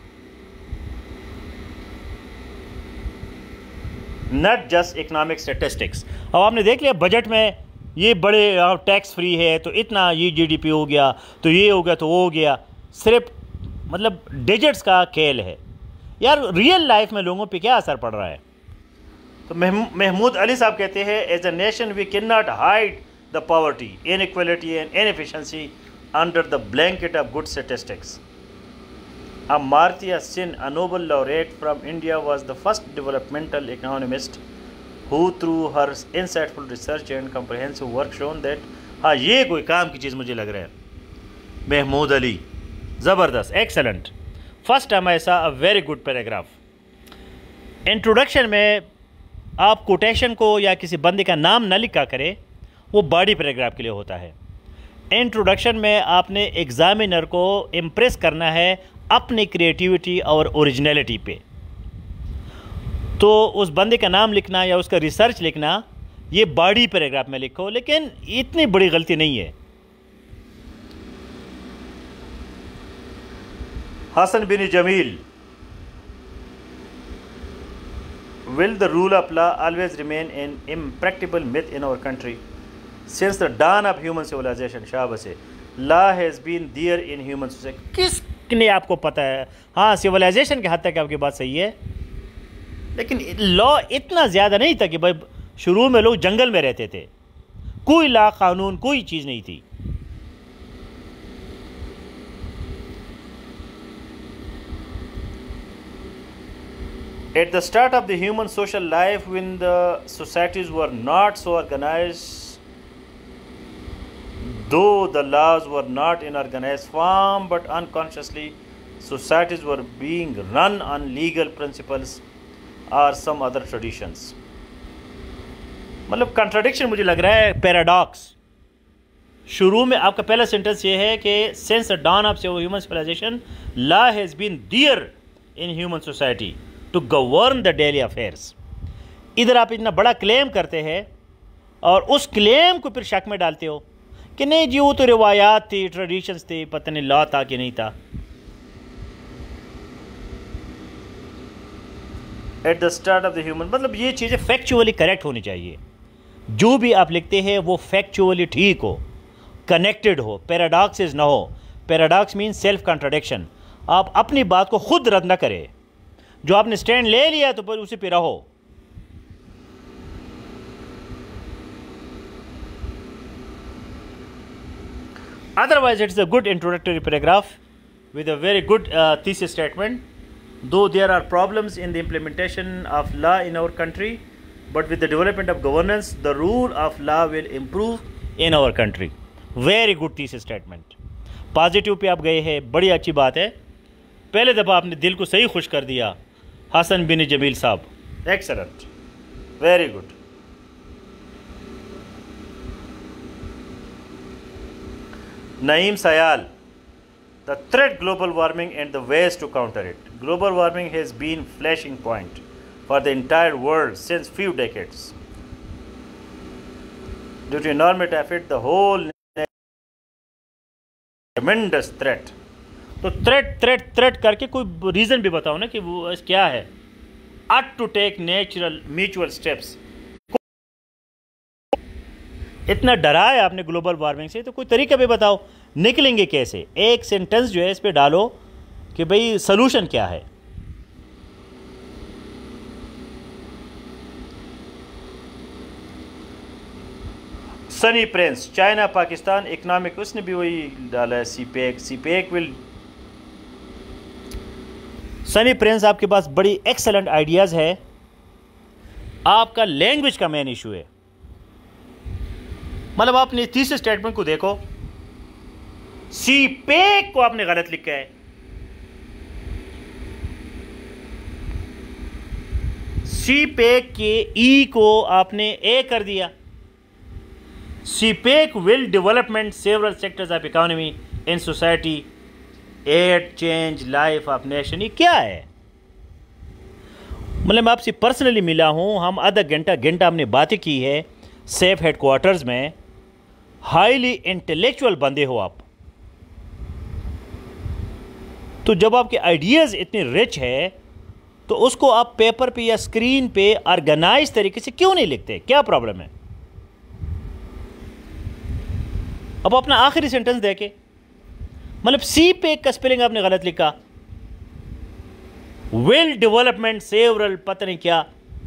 Not just economic statistics. अब आपने देख लिया बजट में ये बड़े टैक्स फ्री है तो इतना ये जीडीपी हो गया, तो ये हो गया, तो वो हो गया। सिर्फ मतलब डिजिट्स का खेल है यार। रियल लाइफ में लोगों पे क्या असर पड़ रहा है? तो महमूद अली साहब कहते हैं, as a nation we can not hide the poverty, inequality and inefficiency under the blanket of good statistics. Amartya Sen, a Nobel laureate from India, was the first developmental economist who, through her insightful research and comprehensive work, shown that हाँ ये कोई काम की चीज़ मुझे लग रहा है। महमूद अली, ज़बरदस्त, excellent. First time I saw a very good paragraph. Introduction में आप कोटेशन को या किसी बंदे का नाम न लिखा करें, वो बॉडी पैराग्राफ के लिए होता है। इंट्रोडक्शन में आपने एग्जामिनर को इम्प्रेस करना है अपनी क्रिएटिविटी और ओरिजिनलिटी पे। तो उस बंदे का नाम लिखना या उसका रिसर्च लिखना ये बॉडी पैराग्राफ में लिखो, लेकिन इतनी बड़ी गलती नहीं है। Hasan bin Jameel, will the rule of law always remain an impracticable myth in our country? Since the dawn of human civilization, शाबाश, law has been there in human society. किसने आपको पता है? हाँ, सिविलाइजेशन के हद तक आपकी बात सही है, लेकिन लॉ इतना ज़्यादा नहीं था कि भाई शुरू में लोग जंगल में रहते थे, कोई लॉ कानून कोई चीज़ नहीं थी। At the start of the human social life, when the societies were not so organized, though the laws were not in organized form, but unconsciously, societies were being run on legal principles or some other traditions. मतलब contradiction मुझे लग रहा है, paradox. शुरू में आपका पहला sentence ये है कि since the dawn of human civilization, law has been there in human society to govern the daily affairs. इधर आप इतना बड़ा क्लेम करते हैं और उस क्लेम को फिर शक में डालते हो कि नहीं जी वो तो रिवायात थी, ट्रेडिशंस थी, पता नहीं लॉ था कि नहीं था। At the start of the human, मतलब ये चीज़ें फैक्चुअली करेक्ट होनी चाहिए। जो भी आप लिखते हैं वो फैक्चुअली ठीक हो, कनेक्टेड हो, पैराडॉक्सेस ना हो। Paradox mean self contradiction. आप अपनी बात को खुद रद्द ना करें। जो आपने स्टैंड ले लिया तो फिर उसी पे रहो। Otherwise, it's a good introductory paragraph with a very good thesis statement. Though there are problems in the implementation of law in our country, but with the development of governance, the rule of law will improve in our country. Very good thesis statement. Positive पे आप गए हैं, बड़ी अच्छी बात है। पहले दफ़ा आपने दिल को सही खुश कर दिया हसन बिन जमील साहब। Excellent, very good. Naeem Sayal, the threat global warming and the ways to counter it. Global warming has been flashing point for the entire world since few decades. Due to enormous effort, the whole tremendous threat. तो threat करके कोई reason भी बताओ ना कि वो क्या है। Ought to take natural mutual steps. इतना डरा है आपने ग्लोबल वार्मिंग से, तो कोई तरीका भी बताओ, निकलेंगे कैसे। एक सेंटेंस जो है इस पे डालो कि भाई सलूशन क्या है। Sunny Prince, China Pakistan economic, उसने भी वही डाला है, सीपेक विल। सनी प्रिंस, आपके पास बड़ी एक्सेलेंट आइडियाज़ है, आपका लैंग्वेज का मेन इशू है। मतलब आपने तीसरे स्टेटमेंट को देखो, सीपेक को आपने गलत लिखा है। सीपेक के ई को आपने ए कर दिया। CPEC will development several sectors of economy in society add change life of nation. ये क्या है? मतलब मैं आपसे पर्सनली मिला हूं, हम आधा घंटा हमने बातें की है सेफ हेडक्वार्टर्स में। हाईली इंटेलेक्चुअल बंदे हो आप, तो जब आपके आइडियाज़ इतने रिच है तो उसको आप पेपर पे या स्क्रीन पे ऑर्गेनाइज तरीके से क्यों नहीं लिखते? क्या प्रॉब्लम है? अब अपना आखिरी सेंटेंस देखे, मतलब सी पे का स्पेलिंग आपने गलत लिखा, विल डेवलपमेंट सेवरल पता नहीं क्या।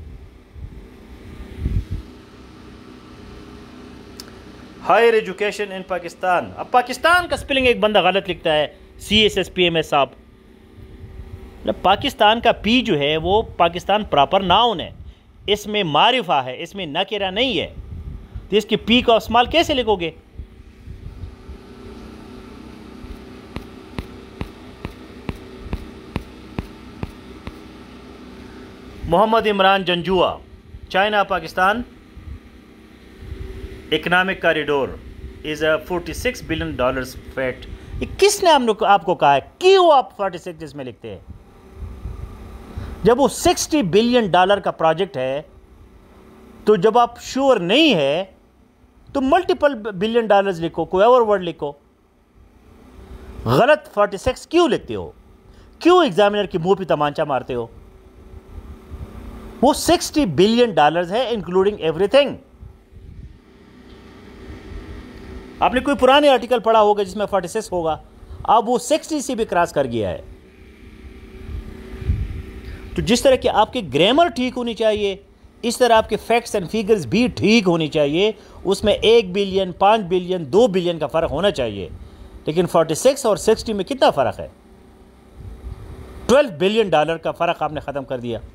हायर एजुकेशन इन पाकिस्तान, अब पाकिस्तान का स्पेलिंग एक बंदा गलत लिखता है, CSSPMS साहब। मतलब पाकिस्तान का पी जो है वो पाकिस्तान प्रॉपर नाउन है, इसमें मारिफा है, इसमें नकेरा नहीं है, तो इसकी पी का इस्तेमाल कैसे लिखोगे? Mohammad Imran Janjua, China Pakistan economic corridor is a $46 billion fat. ये किसने आपको कहा है? क्यों आप 46 इसमें लिखते हैं? जब वो $60 बिलियन का प्रोजेक्ट है, तो जब आप श्योर नहीं है तो मल्टीपल बिलियन डॉलर्स लिखो, कोई और वर्ड लिखो। गलत 46 क्यों लिखते हो? क्यों एग्जामिनर की मुंह पे तमांचा मारते हो? वो $60 बिलियन है, इंक्लूडिंग एवरीथिंग। आपने कोई पुराने आर्टिकल पढ़ा होगा जिसमें 46 होगा, अब वो 60 से भी क्रॉस कर गया है। तो जिस तरह के आपके ग्रामर ठीक होनी चाहिए, इस तरह आपके फैक्ट्स एंड फिगर्स भी ठीक होनी चाहिए। उसमें 1 बिलियन, 5 बिलियन, 2 बिलियन का फ़र्क होना चाहिए। लेकिन 46 और 60 में कितना फ़र्क है? $12 बिलियन का फ़र्क आपने ख़त्म कर दिया।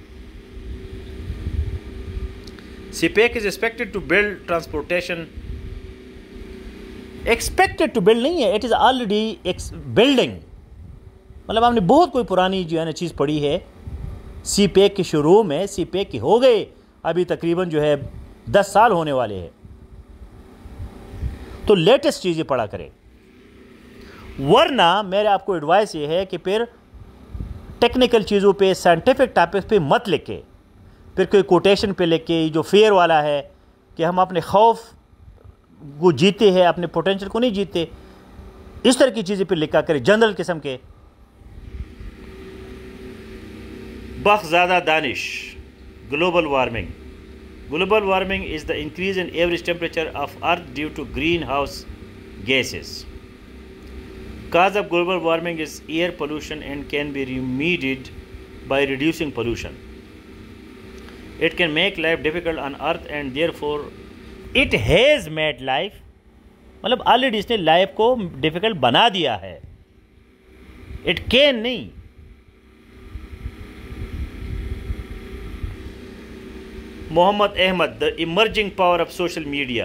CPEC is expected to build transportation. Expected to build नहीं है, it is already building। मतलब आपने बहुत कोई पुरानी जो है ना चीज़ पढ़ी है। CPEC के शुरू में CPEC की हो गए, अभी तकरीबन जो है 10 साल होने वाले हैं। तो लेटेस्ट चीज़ें पढ़ा करें, वरना मेरा आपको एडवाइस ये है कि फिर टेक्निकल चीज़ों पे, साइंटिफिक टॉपिक्स पे मत लिखे, फिर कोई कोटेशन पे लिखे जो फेयर वाला है कि हम अपने खौफ को जीते हैं, अपने पोटेंशियल को नहीं जीते, इस तरह की चीज़ें पे लिखा करें, जनरल किस्म के। बहुत ज़्यादा Danish. Global warming. Global warming is the increase in average temperature of Earth due to greenhouse gases. Cause of global warming is air pollution and can be remedied by reducing pollution. It can make life difficult on Earth and therefore it has made life, मतलब already इसने life को difficult बना दिया है। It can नहीं। Muhammad Ahmad, the emerging power of social media.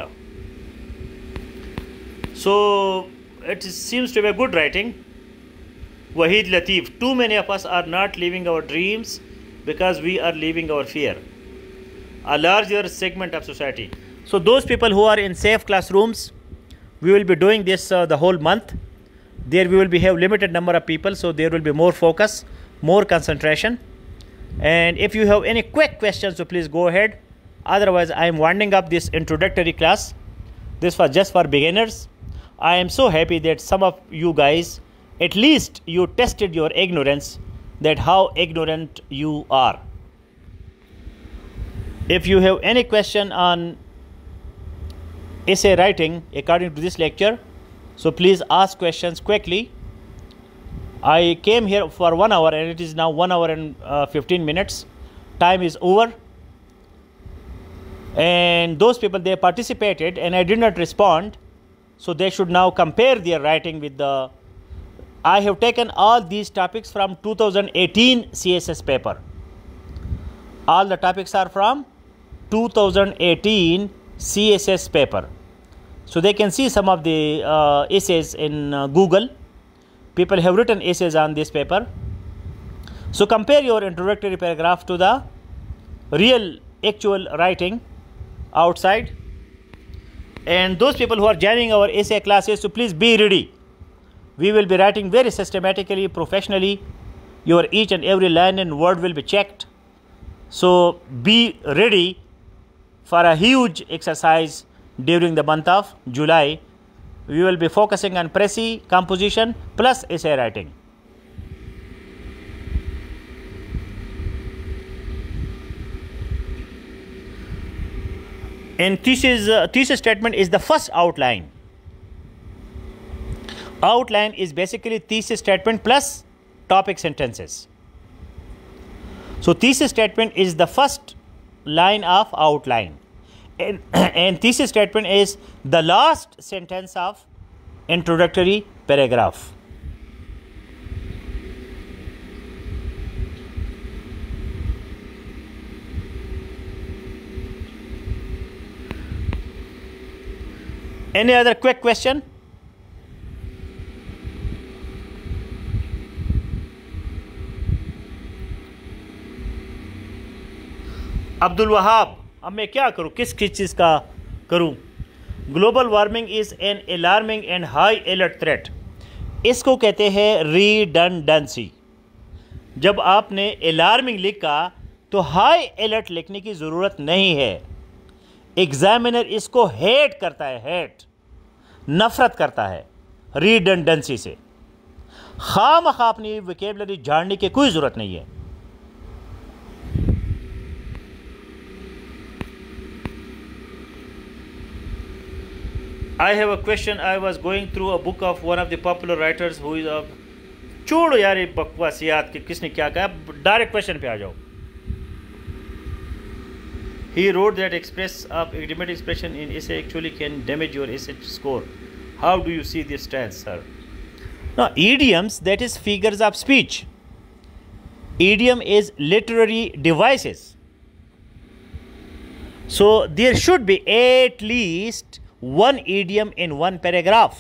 So it seems to be a good writing. Wahid Latif, too many of us are not living our dreams because we are living our fear. A larger segment of society. So those people who are in safe classrooms, we will be doing this the whole month. There we will be have limited number of people, so there will be more focus, more concentration. And if you have any quick questions, so please go ahead. Otherwise, I am winding up this introductory class. This was just for beginners. I am so happy that some of you guys, at least you tested your ignorance, that how ignorant you are. If you have any question on essay writing according to this lecture, so please ask questions quickly. I came here for 1 hour and it is now 1 hour and 15 minutes. Time is over. And those people, they participated and I did not respond. So they should now compare their writing with the... I have taken all these topics from 2018 CSS paper. All the topics are from 2018 CSS paper. So they can see some of the essays in Google. People have written essays on this paper. So compare your introductory paragraph to the real actual writing outside. And those people who are joining our essay classes, so please be ready. We will be writing very systematically, professionally. Your each and every line and word will be checked. So be ready for a huge exercise during the month of July. We will be focusing on précis composition plus essay writing. And thesis statement is the first outline. Outline is basically thesis statement plus topic sentences. So thesis statement is the first line of outline. And thesis statement is the last sentence of introductory paragraph. Any other quick question? Abdul Wahab, अब मैं क्या करूं, किस चीज़ का करूं? Global warming is an alarming and high alert threat. इसको कहते हैं रिडंडेंसी। जब आपने अलार्मिंग लिखा तो हाई अलर्ट लिखने की ज़रूरत नहीं है। एग्जामिनर इसको हेट करता है, हेट, नफरत करता है रिडंडेंसी से। खामखा अपनी वोकैबुलरी जानने की कोई ज़रूरत नहीं है। I have a question. I was going through a book of one of the popular writers who is a छोड़ो यार ये बकवासियात कि किसने क्या कहा, डायरेक्ट क्वेश्चन पे आ जाओ। He wrote that express of idiomatic expression in essay actually can damage your essay score. How do you see this stance, sir? Now, idioms, that is figures of speech. Idiom is literary devices. So there should be at least one idiom in one paragraph.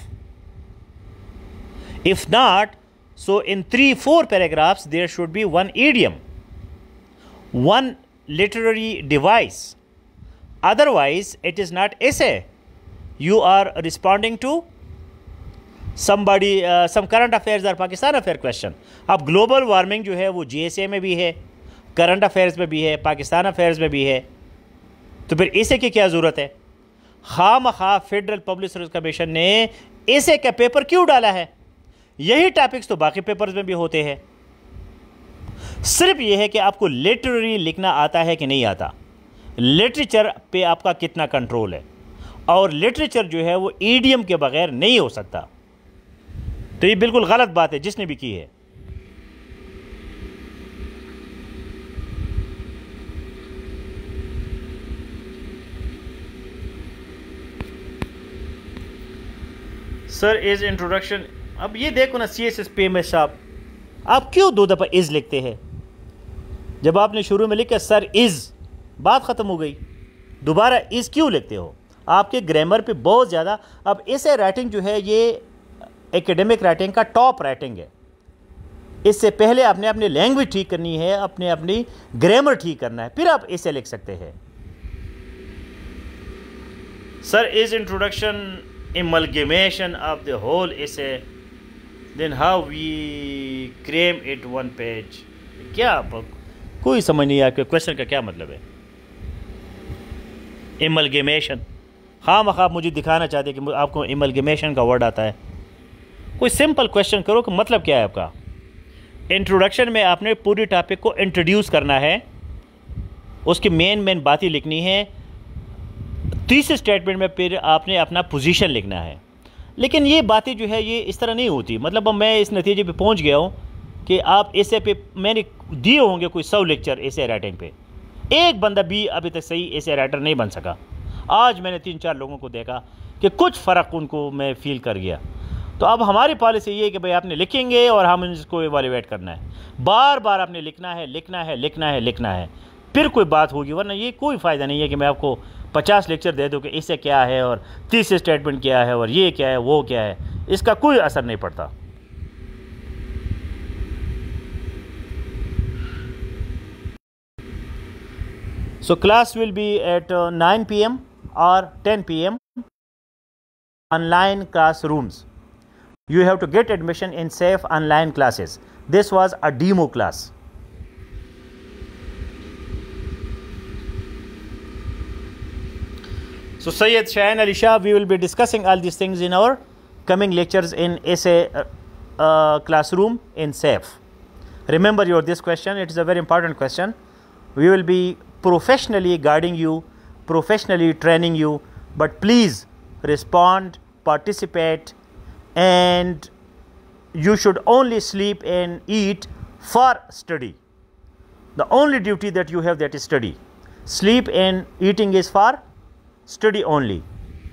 If not, so in 3-4 paragraphs there should be one idiom, one literary device. Otherwise it is not essay. You are responding to somebody, some current affairs or Pakistan affair question. अब global warming जो है वो GSA में भी है, current affairs में भी है, पाकिस्तान अफेयर्स में भी है, तो फिर ऐसे की क्या ज़रूरत है? खामखा फेडरल पब्लिक सर्विस कमीशन ने ऐसे का पेपर क्यों डाला है? यही टॉपिक्स तो बाकी पेपर्स में भी होते हैं। सिर्फ यह है कि आपको लिटरेरी लिखना आता है कि नहीं आता, लिटरेचर पे आपका कितना कंट्रोल है, और लिटरेचर जो है वो ईडियम के बगैर नहीं हो सकता। तो ये बिल्कुल गलत बात है जिसने भी की है। सर इज इंट्रोडक्शन, अब ये देखो ना CSS PMS साहब, आप क्यों 2 दफ़ा इज़ लिखते हैं? जब आपने शुरू में लिखा सर इज़, बात ख़त्म हो गई, दोबारा इज़ क्यों लिखते हो? आपके ग्रामर पे बहुत ज़्यादा, अब ऐसे राइटिंग जो है ये एकेडमिक राइटिंग का टॉप राइटिंग है। इससे पहले आपने अपनी लैंग्वेज ठीक करनी है, अपनी ग्रामर ठीक करना है, फिर आप इसे लिख सकते हैं। Sir is introduction amalgamation of the whole essay, then how we cram it one page. क्या कोई समझ नहीं आया कि क्वेश्चन का क्या मतलब है? एमलगेमेशन, खामखा आप मुझे दिखाना चाहते कि आपको एमलगेमेशन का वर्ड आता है। कोई सिंपल क्वेश्चन करो कि मतलब क्या है आपका। इंट्रोडक्शन में आपने पूरी टॉपिक को इंट्रोड्यूस करना है, उसकी मेन बातें लिखनी है। तीसरे स्टेटमेंट में फिर आपने अपना पोजीशन लिखना है। लेकिन ये बातें जो है ये इस तरह नहीं होती। मतलब अब मैं इस नतीजे पे पहुंच गया हूँ कि आप ऐसे पे मैंने दिए होंगे कोई 100 लेक्चर ऐसे राइटिंग पे, एक बंदा भी अभी तक सही ऐसे राइटर नहीं बन सका। आज मैंने 3-4 लोगों को देखा कि कुछ फ़र्क उनको मैं फील कर गया। तो अब हमारी पॉलिसी ये है कि भाई आपने लिखेंगे और हम इसको एवेलुएट करना है, बार बार आपने लिखना है, लिखना है, लिखना है, लिखना है, फिर कोई बात होगी। वरना ये कोई फ़ायदा नहीं है कि मैं आपको 50 लेक्चर दे दूँ कि इससे क्या है और तीसरे स्टेटमेंट क्या है और ये क्या है वो क्या है, इसका कोई असर नहीं पड़ता। So class will be at 9 p.m. or 10 p.m. online classrooms. You have to get admission in safe online classes. This was a demo class. So Sayyid Shayan Ali Shah, we will be discussing all these things in our coming lectures in essay classroom in SAFE. Remember this question, it is a very important question. We will be professionally guiding you, professionally training you, but please respond, participate, and you should only sleep and eat for study. The only duty that you have, that is study. Sleep and eating is for study only.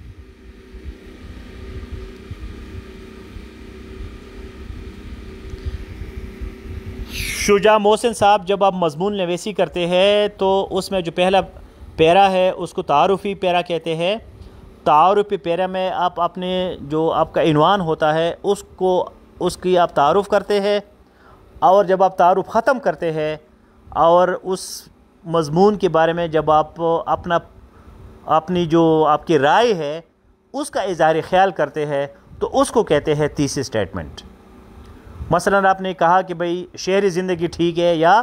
Shuja Mohsin साहब, जब आप मजमून नवेसी करते हैं तो उसमें जो पहला पैरा है उसको तारुफ़ी पैरा कहते हैं। तारुफ़ी पैरा में आप अपने जो आपका इनवान होता है उसकी आप तारुफ़ करते हैं, और जब आप तारुफ़ ख़त्म करते हैं और उस मजमून के बारे में जब आप अपनी जो आपकी राय है उसका इज़हार ख्याल करते हैं तो उसको कहते हैं तीसरी स्टेटमेंट। मसलन आपने कहा कि भाई शहरी ज़िंदगी ठीक है या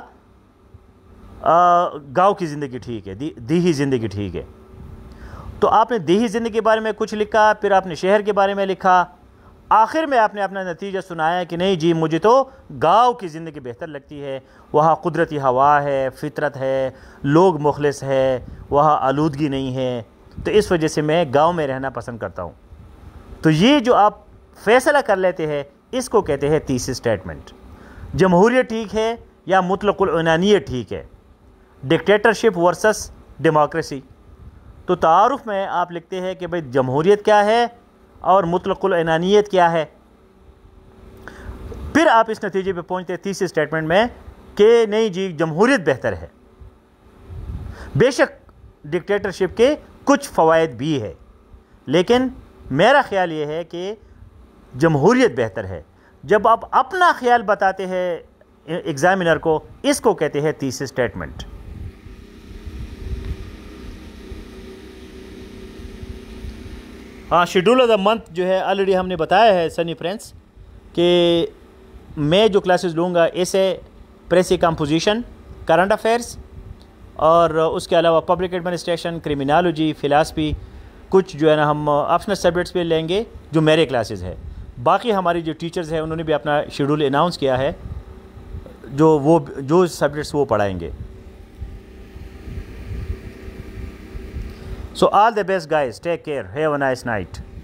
गांव की ज़िंदगी ठीक है, देही ज़िंदगी ठीक है। तो आपने देही ज़िंदगी के बारे में कुछ लिखा, फिर आपने शहर के बारे में लिखा, आखिर में आपने अपना नतीजा सुनाया कि नहीं जी मुझे तो गांव की ज़िंदगी बेहतर लगती है, वहाँ कुदरती हवा है, फितरत है, लोग मुखलिस है, वहाँ आलूदगी नहीं है, तो इस वजह से मैं गांव में रहना पसंद करता हूँ। तो ये जो आप फैसला कर लेते हैं इसको कहते हैं थीसिस स्टेटमेंट। जमहूरियत ठीक है या मुतलकुल इनानियत ठीक है, डिक्टेटरशिप वर्सेस डेमोक्रेसी। तो तारुफ में आप लिखते हैं कि भाई जमहूरियत क्या है और मुतलकुल इनानियत क्या है। फिर आप इस नतीजे पे पहुंचते हैं थीसिस स्टेटमेंट में कि नहीं जी जमहूरियत बेहतर है। बेशक डिक्टेटरशिप के कुछ फ़वाइद भी है, लेकिन मेरा ख्याल ये है कि जमहूरियत बेहतर है। जब आप अपना ख्याल बताते हैं एग्ज़ामिनर को, इसको कहते हैं थीसिस स्टेटमेंट। हाँ, शेड्यूल ऑफ द मंथ जो है ऑलरेडी हमने बताया है सनी फ्रेंड्स कि मैं जो क्लासेस लूँगा ऐसे प्रेसी कंपोजिशन, करंट अफेयर्स और उसके अलावा पब्लिक एडमिनिस्ट्रेशन, क्रिमिनोलॉजी, फ़िलासफ़ी, कुछ जो है ना हम ऑप्शनल सब्जेक्ट्स पे लेंगे जो मेरे क्लासेस है। बाकी हमारी जो टीचर्स हैं उन्होंने भी अपना शेड्यूल अनाउंस किया है, जो सब्जेक्ट्स वो पढ़ाएंगे। So all the best guys, take care, have a nice night.